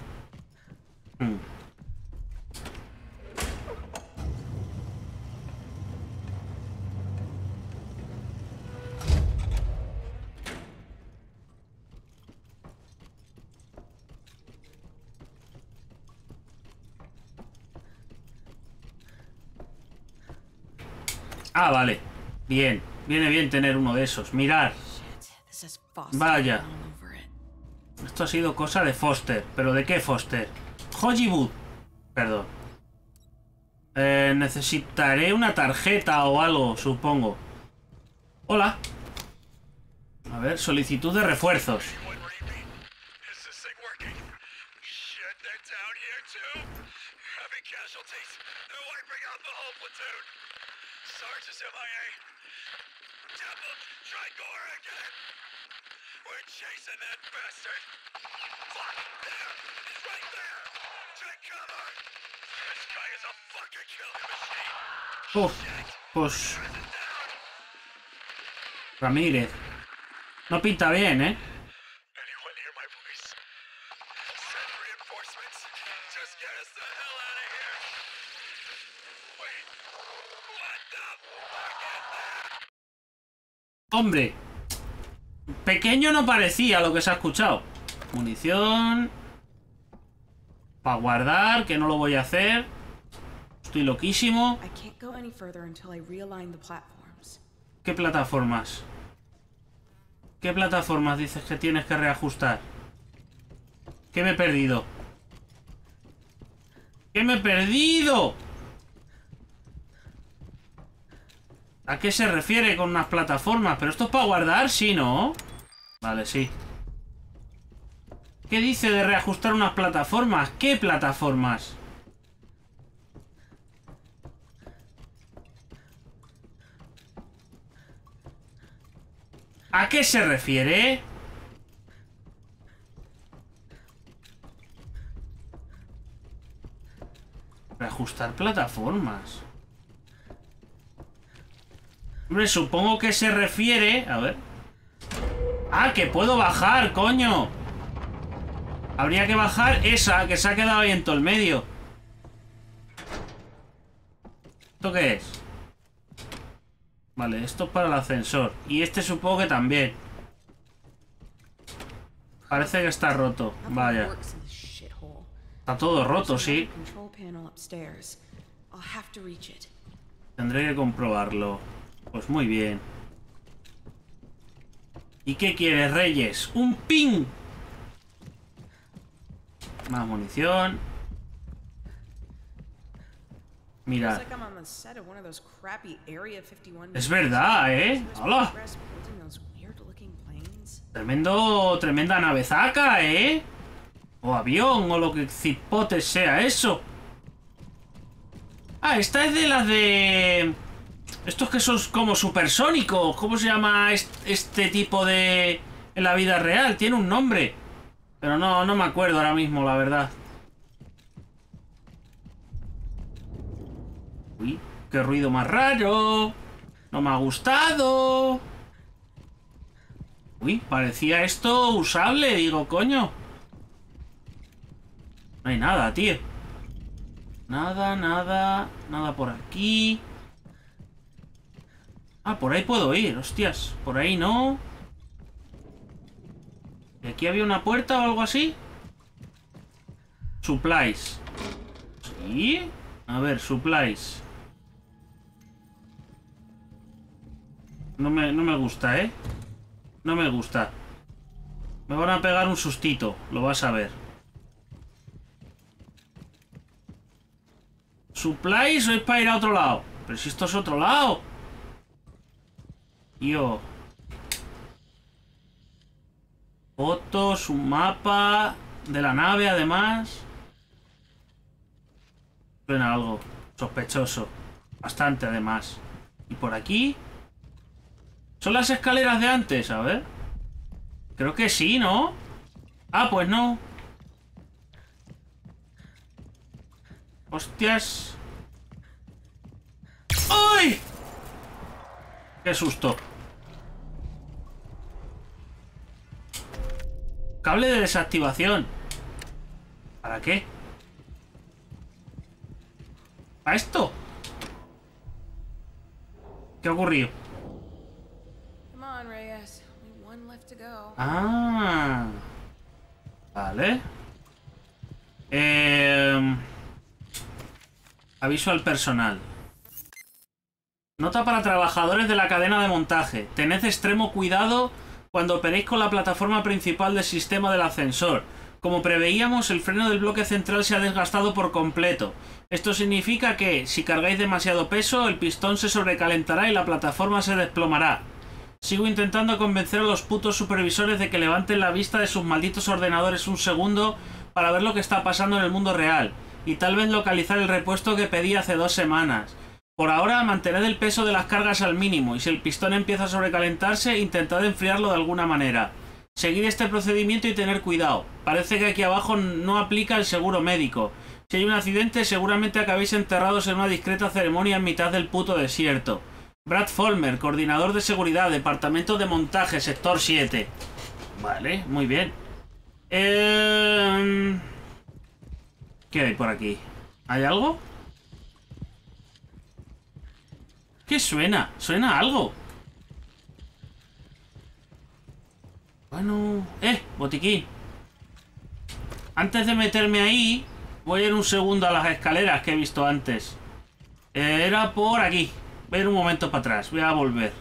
Speaker 1: Ah, vale. Bien. Viene bien tener uno de esos. Mirar. Vaya. Esto ha sido cosa de Foster. ¿Pero de qué Foster? Hollywood. Perdón. Necesitaré una tarjeta o algo, supongo. Hola. A ver, solicitud de refuerzos.
Speaker 4: Sarge is MIA. Temple, try Gora again. We're chasing that bastard. Fuck, there! He's right there! Take cover! This guy is a fucking killing machine.
Speaker 1: Uf, pues... Ramírez. No pinta bien, ¿eh?
Speaker 4: Anyone hear my voice? Send reinforcements. Just get us the hell out of here. Wait. What the fuck is that?
Speaker 1: Hombre. Pequeño no parecía lo que se ha escuchado. Munición. Para guardar, que no lo voy a hacer. Estoy loquísimo.
Speaker 5: I can't go any further until I realign the platforms.
Speaker 1: ¿Qué plataformas? ¿Qué plataformas dices que tienes que reajustar? ¿Qué me he perdido? ¿Qué me he perdido? ¿A qué se refiere con unas plataformas? Pero esto es para guardar, ¿sí, no? Vale, sí. ¿Qué dice de reajustar unas plataformas? ¿Qué plataformas? ¿A qué se refiere? Reajustar plataformas. Hombre, supongo que se refiere... A ver. ¡Ah, que puedo bajar, coño! Habría que bajar esa, que se ha quedado ahí en todo el medio. ¿Esto qué es? Vale, esto es para el ascensor. Y este supongo que también. Parece que está roto. Vaya. Está todo roto, sí. Tendré que comprobarlo. Pues muy bien. ¿Y qué quieres, Reyes? ¡Un ping! Más munición. Mira. Es verdad, ¿eh? ¡Hola! Tremenda navezaca, ¿eh? O avión, o lo que cipote sea eso. Ah, esta es de las de... Estos que son como supersónicos. ¿Cómo se llama este tipo de... en la vida real? Tiene un nombre. Pero no me acuerdo ahora mismo, la verdad. Uy, qué ruido más raro. No me ha gustado. Uy, parecía esto usable. Digo, coño. No hay nada, tío. Nada por aquí. Ah, por ahí puedo ir, hostias. Por ahí no. ¿Y aquí había una puerta o algo así? Supplies. ¿Sí? A ver, supplies. No me gusta, ¿eh? No me gusta. Me van a pegar un sustito, lo vas a ver. ¿Supplies o es para ir a otro lado? Pero si esto es otro lado. Yo. Fotos, un mapa de la nave, además. Suena algo sospechoso. Bastante, además. Y por aquí... ¿Son las escaleras de antes? A ver. Creo que sí, ¿no? Ah, pues no. Hostias. ¡Ay! ¡Qué susto! Cable de desactivación. ¿Para qué? ¿Para esto? ¿Qué ha ocurrido? Ah. Vale. Aviso al personal. Nota para trabajadores de la cadena de montaje. Tened extremo cuidado cuando operéis con la plataforma principal del sistema del ascensor. Como preveíamos, el freno del bloque central se ha desgastado por completo. Esto significa que, si cargáis demasiado peso, el pistón se sobrecalentará y la plataforma se desplomará. Sigo intentando convencer a los putos supervisores de que levanten la vista de sus malditos ordenadores un segundo para ver lo que está pasando en el mundo real y tal vez localizar el repuesto que pedí hace 2 semanas. Por ahora, mantened el peso de las cargas al mínimo y si el pistón empieza a sobrecalentarse, intentad enfriarlo de alguna manera. Seguid este procedimiento y tener cuidado. Parece que aquí abajo no aplica el seguro médico. Si hay un accidente, seguramente acabéis enterrados en una discreta ceremonia en mitad del puto desierto. Brad Folmer, coordinador de seguridad, departamento de montaje, sector 7. Vale, muy bien. ¿Qué hay por aquí? ¿Hay algo? ¿Qué suena? ¿Suena algo? Bueno... botiquín. Antes de meterme ahí, voy a ir un segundo a las escaleras que he visto antes. Era por aquí. Voy a ir un momento para atrás. Voy a volver.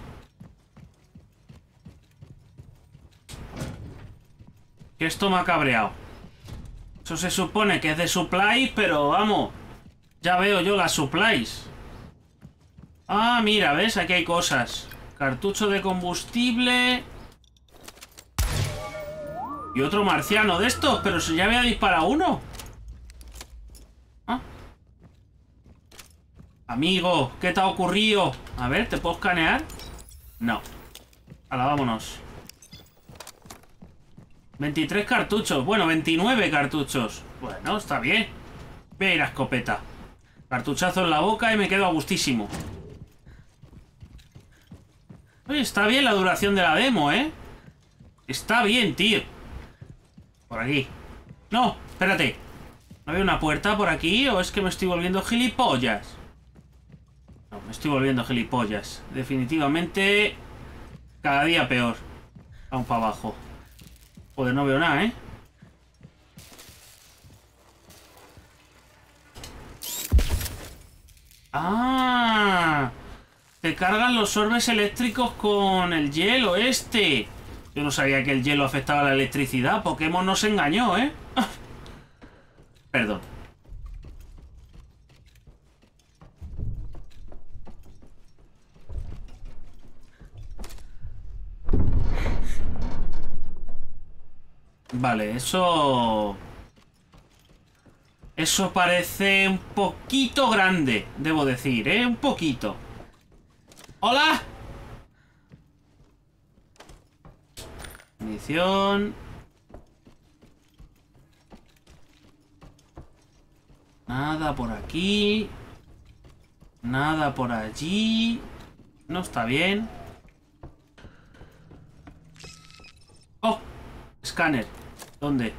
Speaker 1: Que esto me ha cabreado. Eso se supone que es de supplies, pero vamos. Ya veo yo las supplies. Ah, mira, ¿ves? Aquí hay cosas. Cartucho de combustible. Y otro marciano de estos, pero si ya había disparado uno. ¿Ah? Amigo, ¿qué te ha ocurrido? A ver, ¿te puedo escanear? No. Hala, vámonos. 23 cartuchos. Bueno, 29 cartuchos. Bueno, está bien. Voy a ir a escopeta. Cartuchazo en la boca y me quedo a gustísimo. Oye, está bien la duración de la demo, ¿eh? Está bien, tío. Por aquí. No, espérate. ¿No había una puerta por aquí o es que me estoy volviendo gilipollas? No, me estoy volviendo gilipollas. Definitivamente cada día peor. Vamos para abajo. Joder, no veo nada, ¿eh? ¡Ah! Te cargan los orbes eléctricos con el hielo este. Yo no sabía que el hielo afectaba a la electricidad. Pokémon nos engañó, ¿eh? Perdón. Vale, eso... Eso parece un poquito grande, debo decir, ¿eh? Un poquito. ¡Hola! Munición. Nada por aquí. Nada por allí. No está bien. ¡Oh! Escáner. ¿Dónde?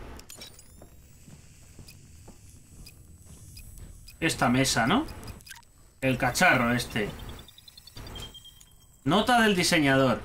Speaker 1: Esta mesa, ¿no? El cacharro este. Nota del diseñador.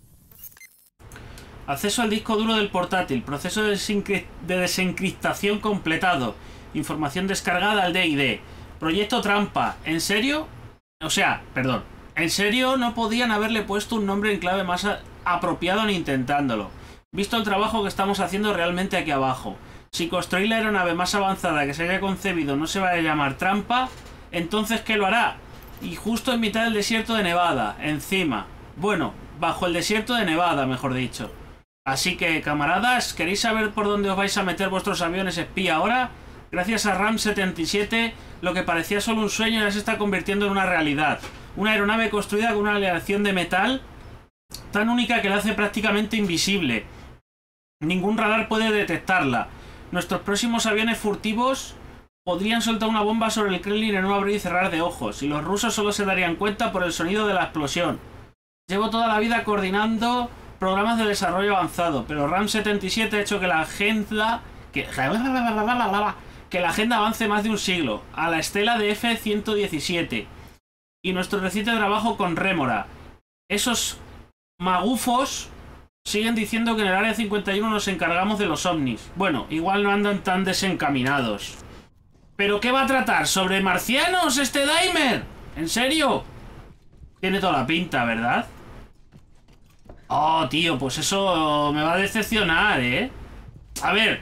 Speaker 1: Acceso al disco duro del portátil. Proceso de desencriptación completado. Información descargada al D&D. Proyecto trampa. ¿En serio? O sea, perdón. ¿En serio no podían haberle puesto un nombre en clave más apropiado ni intentándolo? Visto el trabajo que estamos haciendo realmente aquí abajo. Si construir la aeronave más avanzada que se haya concebido no se va a llamar trampa, entonces ¿qué lo hará? Y justo en mitad del desierto de Nevada, encima. Bueno, bajo el desierto de Nevada, mejor dicho. Así que, camaradas, ¿queréis saber por dónde os vais a meter vuestros aviones espía ahora? Gracias a RAM 77, lo que parecía solo un sueño ya se está convirtiendo en una realidad. Una aeronave construida con una aleación de metal tan única que la hace prácticamente invisible. Ningún radar puede detectarla. Nuestros próximos aviones furtivos podrían soltar una bomba sobre el Kremlin en un abrir y cerrar de ojos, y los rusos solo se darían cuenta por el sonido de la explosión. Llevo toda la vida coordinando programas de desarrollo avanzado, pero RAM 77 ha hecho que la agenda... que la agenda avance más de un siglo, a la estela de F-117. Y nuestro reciente trabajo con Rémora. Esos magufos siguen diciendo que en el Área 51 nos encargamos de los ovnis. Bueno, igual no andan tan desencaminados. ¿Pero qué va a tratar? ¿Sobre marcianos este Daimer? ¿En serio? Tiene toda la pinta, ¿verdad? Oh, tío, pues eso me va a decepcionar, ¿eh? A ver.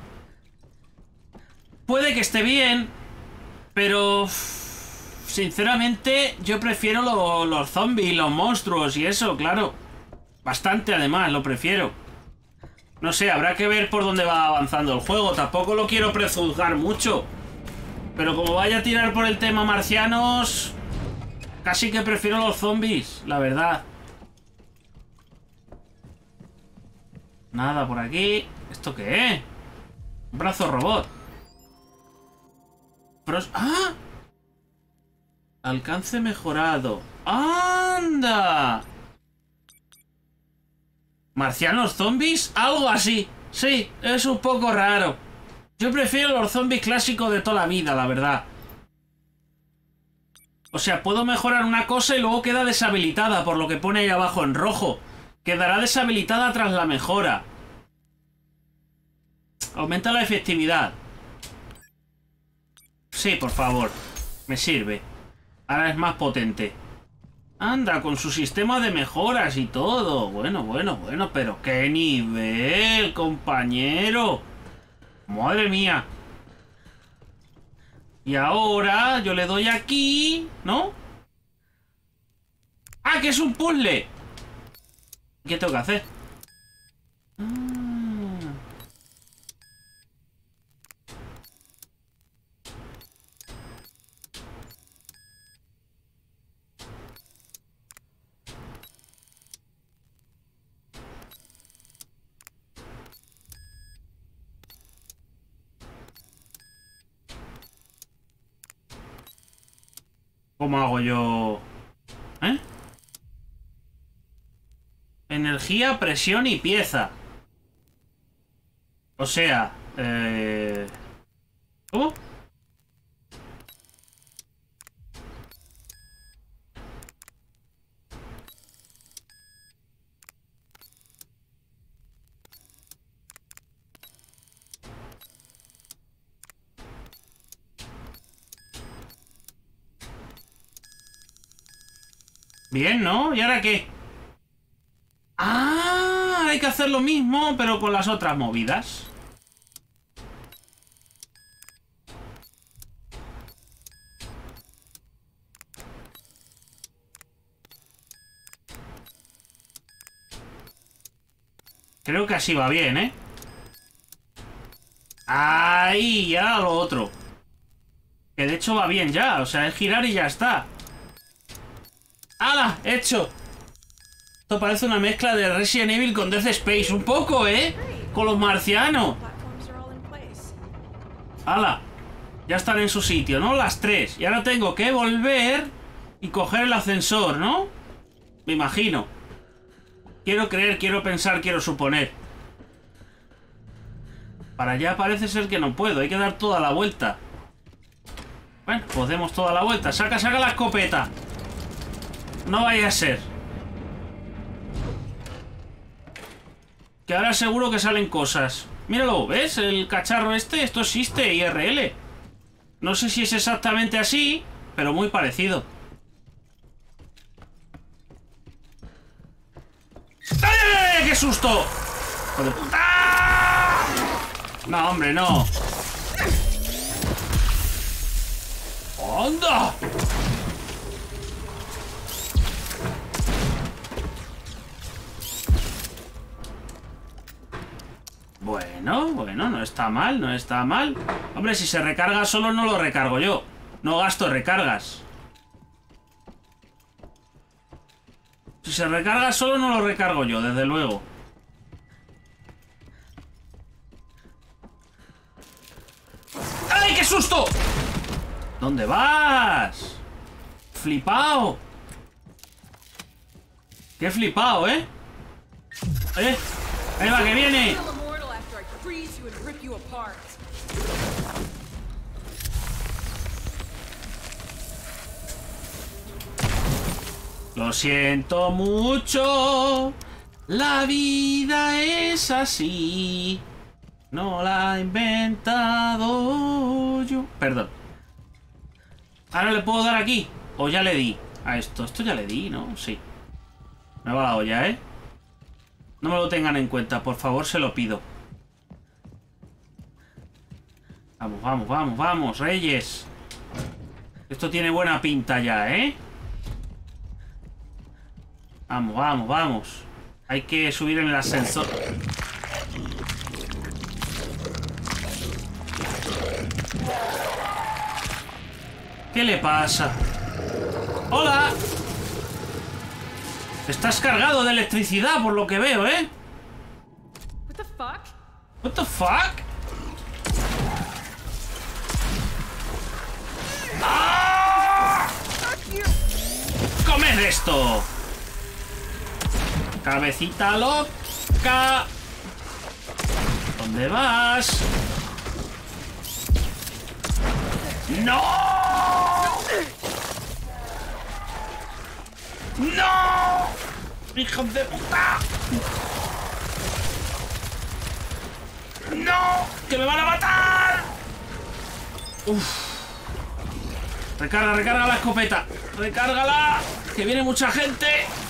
Speaker 1: Puede que esté bien, pero... sinceramente, yo prefiero los zombies, los monstruos y eso, claro. Bastante, además, lo prefiero. No sé, habrá que ver por dónde va avanzando el juego. Tampoco lo quiero prejuzgar mucho. Pero como vaya a tirar por el tema marcianos... Casi que prefiero los zombies, la verdad. Nada por aquí. ¿Esto qué es? Un brazo robot. ¡Ah! Alcance mejorado. ¡Anda! ¿Marcianos zombies? Algo así. Sí, es un poco raro. Yo prefiero los zombies clásicos de toda la vida, la verdad. O sea, puedo mejorar una cosa y luego queda deshabilitada, por lo que pone ahí abajo en rojo. Quedará deshabilitada tras la mejora. Aumenta la efectividad. Sí, por favor. Me sirve. Ahora es más potente. Anda, con su sistema de mejoras y todo. Bueno, pero qué nivel, compañero. Madre mía. Y ahora yo le doy aquí, ¿no? ¡Ah, que es un puzzle! ¿Qué tengo que hacer? ¿Cómo hago yo? ¿Eh? Energía, presión y pieza. O sea, ¿cómo? Bien, ¿no? ¿Y ahora qué? Ah, hay que hacer lo mismo, pero con las otras movidas. Creo que así va bien, ¿eh? Ahí, ya lo otro. Que de hecho va bien ya, o sea, es girar y ya está. ¡Hala! ¡Hecho! Esto parece una mezcla de Resident Evil con Dead Space. Un poco, ¿eh? Con los marcianos. ¡Hala! Ya están en su sitio, ¿no? Las tres. Y ahora tengo que volver y coger el ascensor, ¿no? Me imagino. Quiero creer, quiero pensar, quiero suponer. Para allá parece ser que no puedo. Hay que dar toda la vuelta. Bueno, pues demos toda la vuelta. ¡Saca la escopeta! No vaya a ser. Que ahora seguro que salen cosas. Míralo, ¿ves? El cacharro este, esto existe, IRL. No sé si es exactamente así, pero muy parecido. ¡Ay! ¡Qué susto! ¡Hijo de puta! No, hombre, no. ¡Anda! Bueno, no está mal, no está mal. Hombre, si se recarga solo no lo recargo yo. No gasto recargas. Si se recarga solo no lo recargo yo, desde luego. ¡Ay, qué susto! ¿Dónde vas? Flipao. Qué flipao, ¿eh? Ahí va, que viene. Lo siento mucho. La vida es así. No la he inventado yo. Perdón. Ahora le puedo dar aquí. O ya le di a esto. Esto ya le di, ¿no? Sí. Me va la olla, ¿eh? No me lo tengan en cuenta, por favor, se lo pido. Vamos, vamos, vamos, vamos, Reyes. Esto tiene buena pinta ya, ¿eh? Vamos, vamos, vamos. Hay que subir en el ascensor. ¿Qué le pasa? ¡Hola! Estás cargado de electricidad, por lo que veo, ¿eh?
Speaker 2: What the fuck?
Speaker 1: What the fuck? ¡Ah! ¡Comed esto! Cabecita loca. ¿Dónde vas? ¡No! ¡No! ¡Hijos de puta! ¡No! ¡Que me van a matar! ¡Uf! Recarga, recarga la escopeta. Recárgala, que viene mucha gente.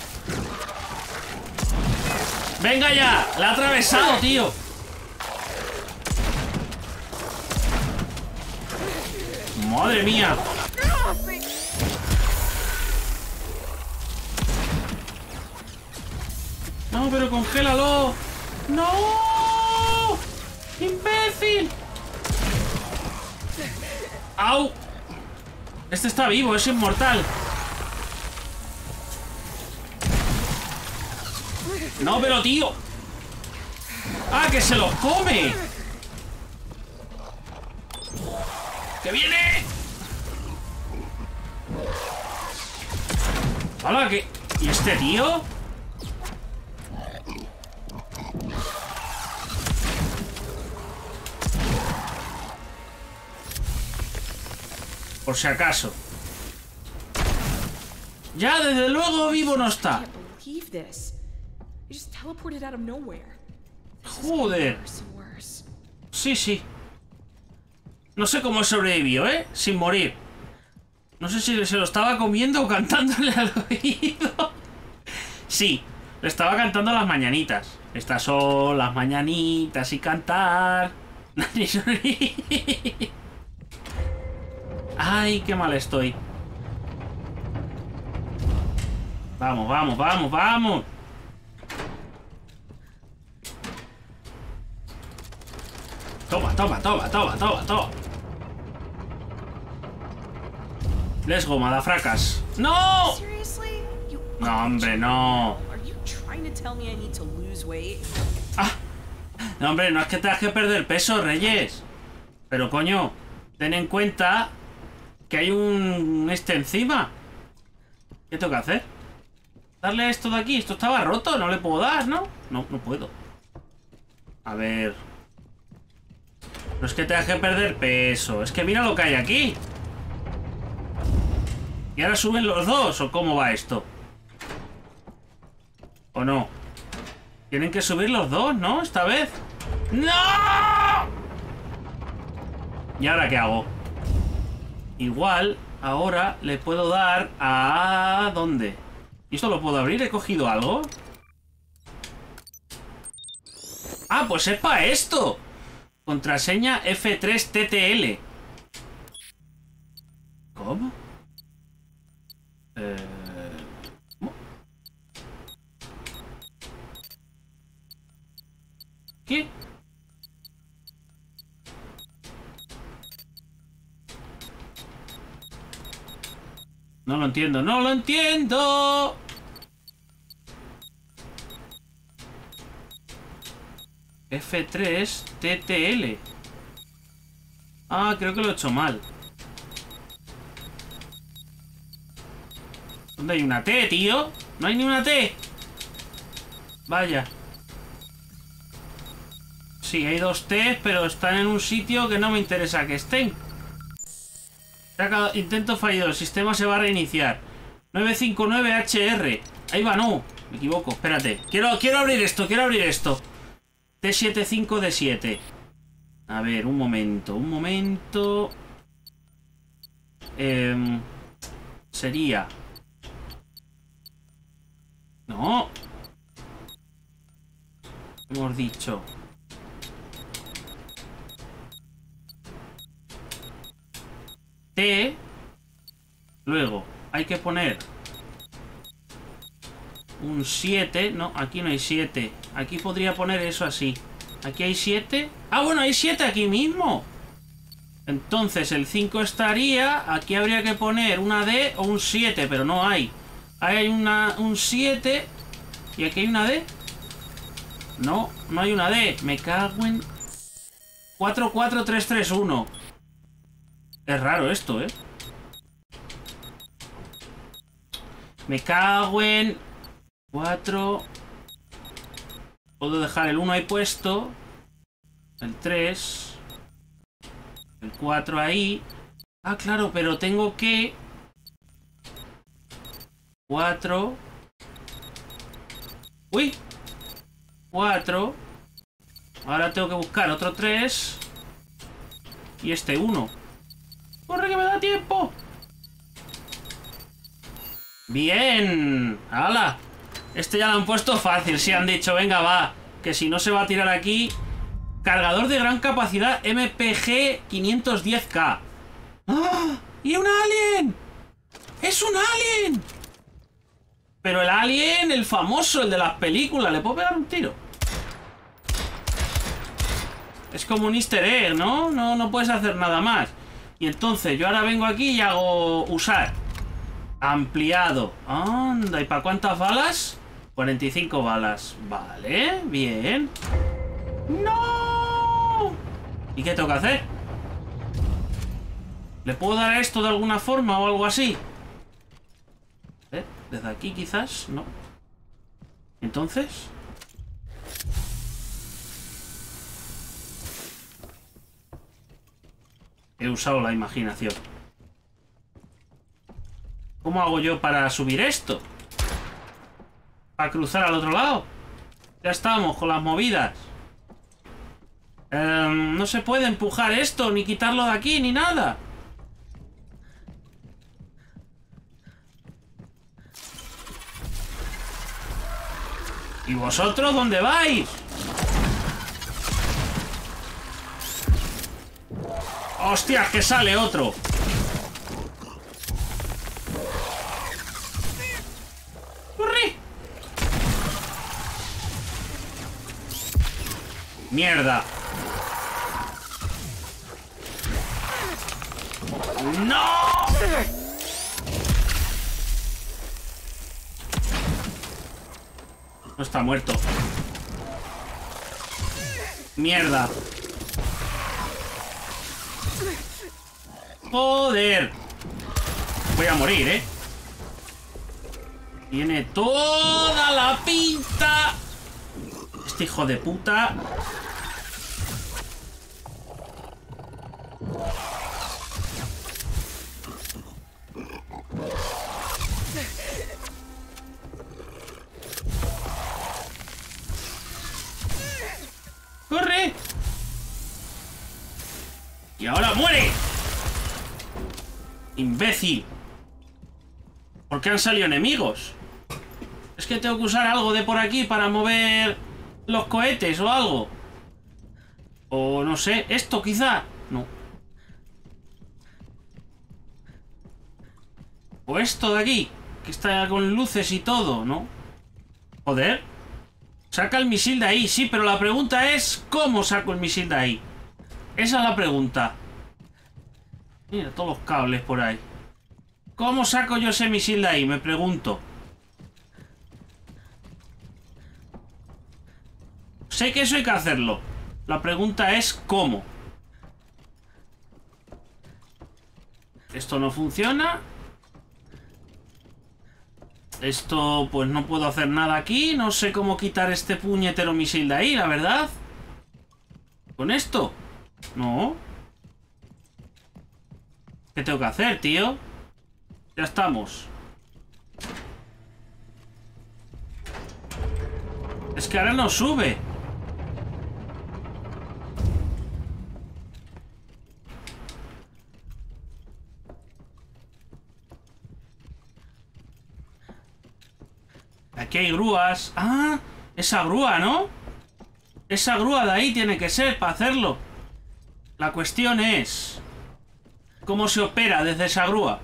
Speaker 1: Venga ya, la ha atravesado, tío. Madre mía. No, pero congélalo. No, imbécil. Au. Este está vivo, es inmortal. No, pero tío. ¡Ah, que se lo come! ¡Que viene! ¡Hola! ¿Qué? ¿Y este tío? Por si acaso. Ya, desde luego, vivo no está. Joder. Sí, sí. No sé cómo sobrevivió, ¿eh? Sin morir. No sé si se lo estaba comiendo o cantándole al oído. Sí, le estaba cantando las mañanitas. Estas son las mañanitas y cantar. Ay, qué mal estoy. Vamos, vamos, vamos, vamos. Toma, toma, toma, toma, toma, toma. Let's go, madafracas. ¡No! No, hombre, no. Ah, no, hombre, no es que tengas que perder peso, Reyes. Pero, coño, ten en cuenta que hay un este encima. ¿Qué tengo que hacer? Darle a esto de aquí. Esto estaba roto, no le puedo dar, ¿no? No, no puedo. A ver. No es que tengas que perder peso. Es que mira lo que hay aquí. ¿Y ahora suben los dos? ¿O cómo va esto? ¿O no? Tienen que subir los dos, ¿no? Esta vez. ¡No! ¿Y ahora qué hago? Igual, ahora le puedo dar a... ¿dónde? ¿Y esto lo puedo abrir? ¿He cogido algo? ¡Ah, pues es para esto! Contraseña F3TTL. ¿Cómo? ¿Cómo? ¿Qué? No lo entiendo, no lo entiendo. F3TTL. Ah, creo que lo he hecho mal. ¿Dónde hay una T, tío? No hay ni una T. Vaya. Sí, hay dos T, pero están en un sitio que no me interesa que estén. Intento fallido, el sistema se va a reiniciar. 959HR. Ahí va, no. Me equivoco, espérate. Quiero abrir esto, quiero abrir esto. T75D7. A ver, un momento, un momento. Sería... No. Hemos dicho... T. Luego hay que poner un 7. No, aquí no hay 7. Aquí podría poner eso así. Aquí hay 7. Ah, bueno, hay 7 aquí mismo. Entonces el 5 estaría... Aquí habría que poner una D o un 7, pero no hay. Hay un 7 y aquí hay una D. No, no hay una D. Me cago en... 4, 4, 3, 3, 1. Es raro esto, ¿eh? Me cago en... 4... Puedo dejar el 1 ahí puesto. El 3. El 4 ahí. Ah, claro, pero tengo que... 4. Uy. 4. Ahora tengo que buscar otro 3. Y este 1. ¡Corre que me da tiempo! ¡Bien! ¡Hala! Este ya lo han puesto fácil. Sí han dicho, venga, va. Que si no se va a tirar aquí... Cargador de gran capacidad MPG 510K. ¡Ah! ¡Y un alien! ¡Es un alien! Pero el alien, el famoso, el de las películas. ¿Le puedo pegar un tiro? Es como un easter egg, ¿no? No puedes hacer nada más. Y entonces yo ahora vengo aquí y hago usar. Ampliado. Anda, ¿y para cuántas balas? 45 balas. Vale, bien. ¡No! ¿Y qué tengo que hacer? ¿Le puedo dar a esto de alguna forma o algo así? Desde aquí quizás, ¿no? Entonces... He usado la imaginación. ¿Cómo hago yo para subir esto? Para cruzar al otro lado. Ya estamos con las movidas. No se puede empujar esto, ni quitarlo de aquí, ni nada. ¿Y vosotros dónde vais? ¡Hostias, que sale otro! ¡Corre! ¡Mierda! ¡No! No está muerto. ¡Mierda! ¡Joder! Voy a morir, ¿eh? Tiene toda la pinta. Este hijo de puta. ¡Corre! ¡Y ahora muere! ¡Imbécil! ¿Por qué han salido enemigos? Es que tengo que usar algo de por aquí para mover los cohetes o algo. O no sé, esto quizá. No. O esto de aquí, que está con luces y todo, ¿no? Joder. Saca el misil de ahí, sí, pero la pregunta es ¿cómo saco el misil de ahí? Esa es la pregunta. Mira, todos los cables por ahí. ¿Cómo saco yo ese misil de ahí? Me pregunto. Sé que eso hay que hacerlo. La pregunta es ¿cómo? Esto no funciona. Esto, pues no puedo hacer nada aquí. No sé cómo quitar este puñetero misil de ahí, la verdad. ¿Con esto? No. ¿Qué tengo que hacer, tío? Ya estamos. Es que ahora no sube. Aquí hay grúas. Ah, esa grúa, ¿no? Esa grúa de ahí tiene que ser para hacerlo. La cuestión es... ¿cómo se opera desde esa grúa?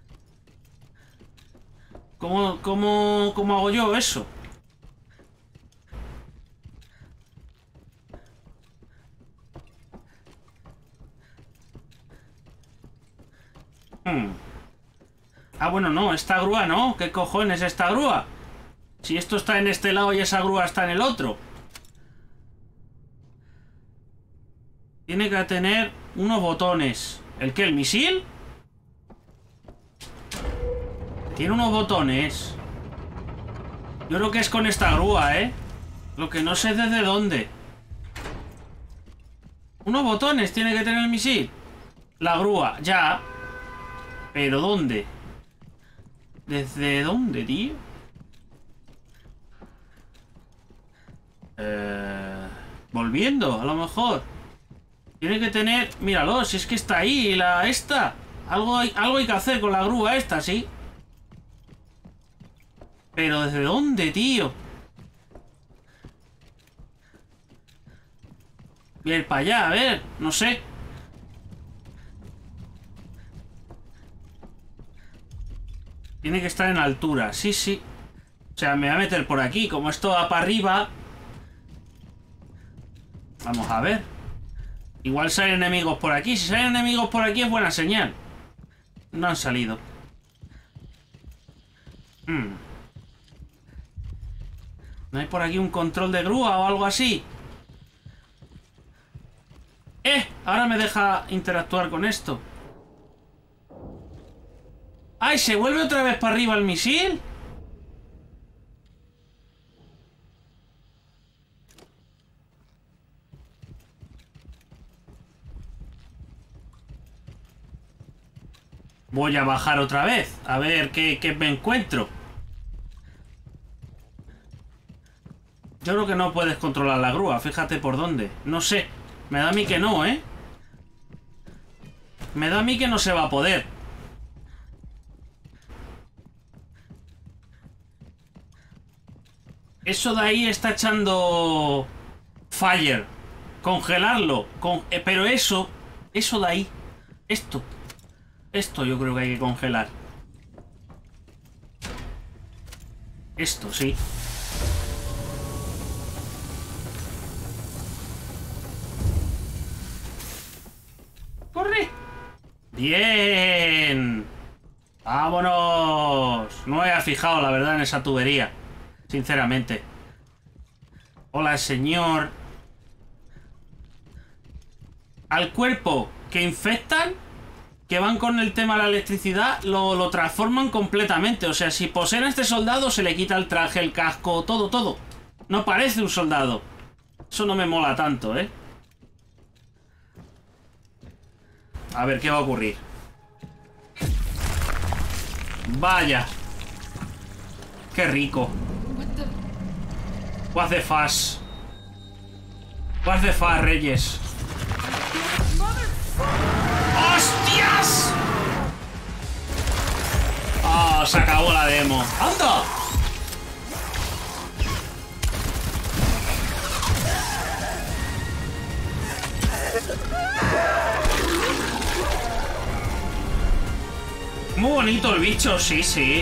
Speaker 1: ¿Cómo hago yo eso? Ah, bueno, no, esta grúa no. ¿Qué cojones esta grúa? Si esto está en este lado y esa grúa está en el otro. Tiene que tener unos botones. ¿El qué? ¿El misil? Tiene unos botones. Yo creo que es con esta grúa, ¿eh? Lo que no sé desde dónde. Unos botones tiene que tener el misil. La grúa, ya. ¿Pero dónde? ¿Desde dónde, tío? Volviendo, a lo mejor. Tiene que tener... Míralo, si es que está ahí la esta. Algo hay que hacer con la grúa esta, ¿sí? ¿Pero desde dónde, tío? Voy a ir para allá, a ver, no sé. Tiene que estar en altura, sí, sí. O sea, me voy a meter por aquí. Como esto va para arriba. Vamos a ver. Igual salen enemigos por aquí. Si salen enemigos por aquí es buena señal. No han salido. ¿No hay por aquí un control de grúa o algo así? Ahora me deja interactuar con esto. ¡Ay! ¿Se vuelve otra vez para arriba el misil? Voy a bajar otra vez. A ver qué me encuentro. Yo creo que no puedes controlar la grúa. Fíjate por dónde. No sé. Me da a mí que no, ¿eh? Me da a mí que no se va a poder. Eso de ahí está echando... Fire. Congelarlo. Pero eso de ahí. Esto yo creo que hay que congelar. Esto, sí. ¡Corre! ¡Bien! ¡Vámonos! No me había fijado, la verdad, en esa tubería. Sinceramente. Hola, señor. Al cuerpo que infectan, que van con el tema de la electricidad, lo transforman completamente. O sea, si poseen a este soldado, se le quita el traje, el casco, todo. No parece un soldado. Eso no me mola tanto, ¿eh? A ver qué va a ocurrir. Vaya. Qué rico. What the fuss. What the fuss, Reyes. ¡Hostias! ¡Oh! Se acabó la demo. ¡Anda! Muy bonito el bicho, sí, sí.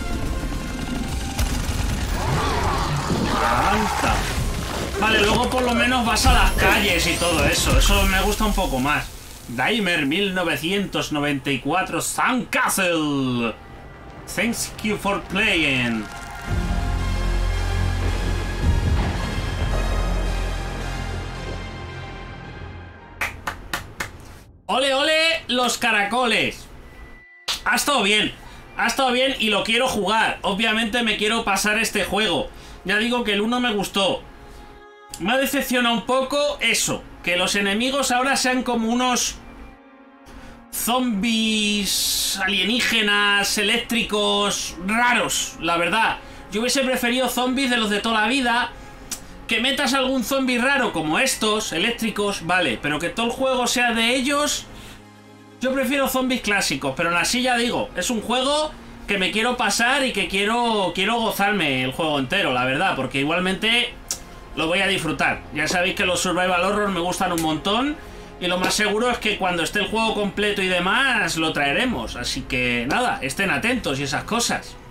Speaker 1: ¡Anda! Vale, luego por lo menos vas a las calles y todo eso. Eso me gusta un poco más. Daimler 1994 Sandcastle. Thanks you for playing. ¡Ole, ole! Los caracoles. Ha estado bien y lo quiero jugar. Obviamente me quiero pasar este juego. Ya digo que el 1 me gustó. Me ha decepcionado un poco eso, que los enemigos ahora sean como unos zombies alienígenas, eléctricos, raros, la verdad. Yo hubiese preferido zombies de los de toda la vida. Que metas algún zombie raro como estos, eléctricos, vale, pero que todo el juego sea de ellos... Yo prefiero zombies clásicos, pero aún así ya digo, es un juego que me quiero pasar y que quiero gozarme el juego entero, la verdad, porque igualmente lo voy a disfrutar. Ya sabéis que los survival horror me gustan un montón y lo más seguro es que cuando esté el juego completo y demás lo traeremos, así que nada, estén atentos y esas cosas.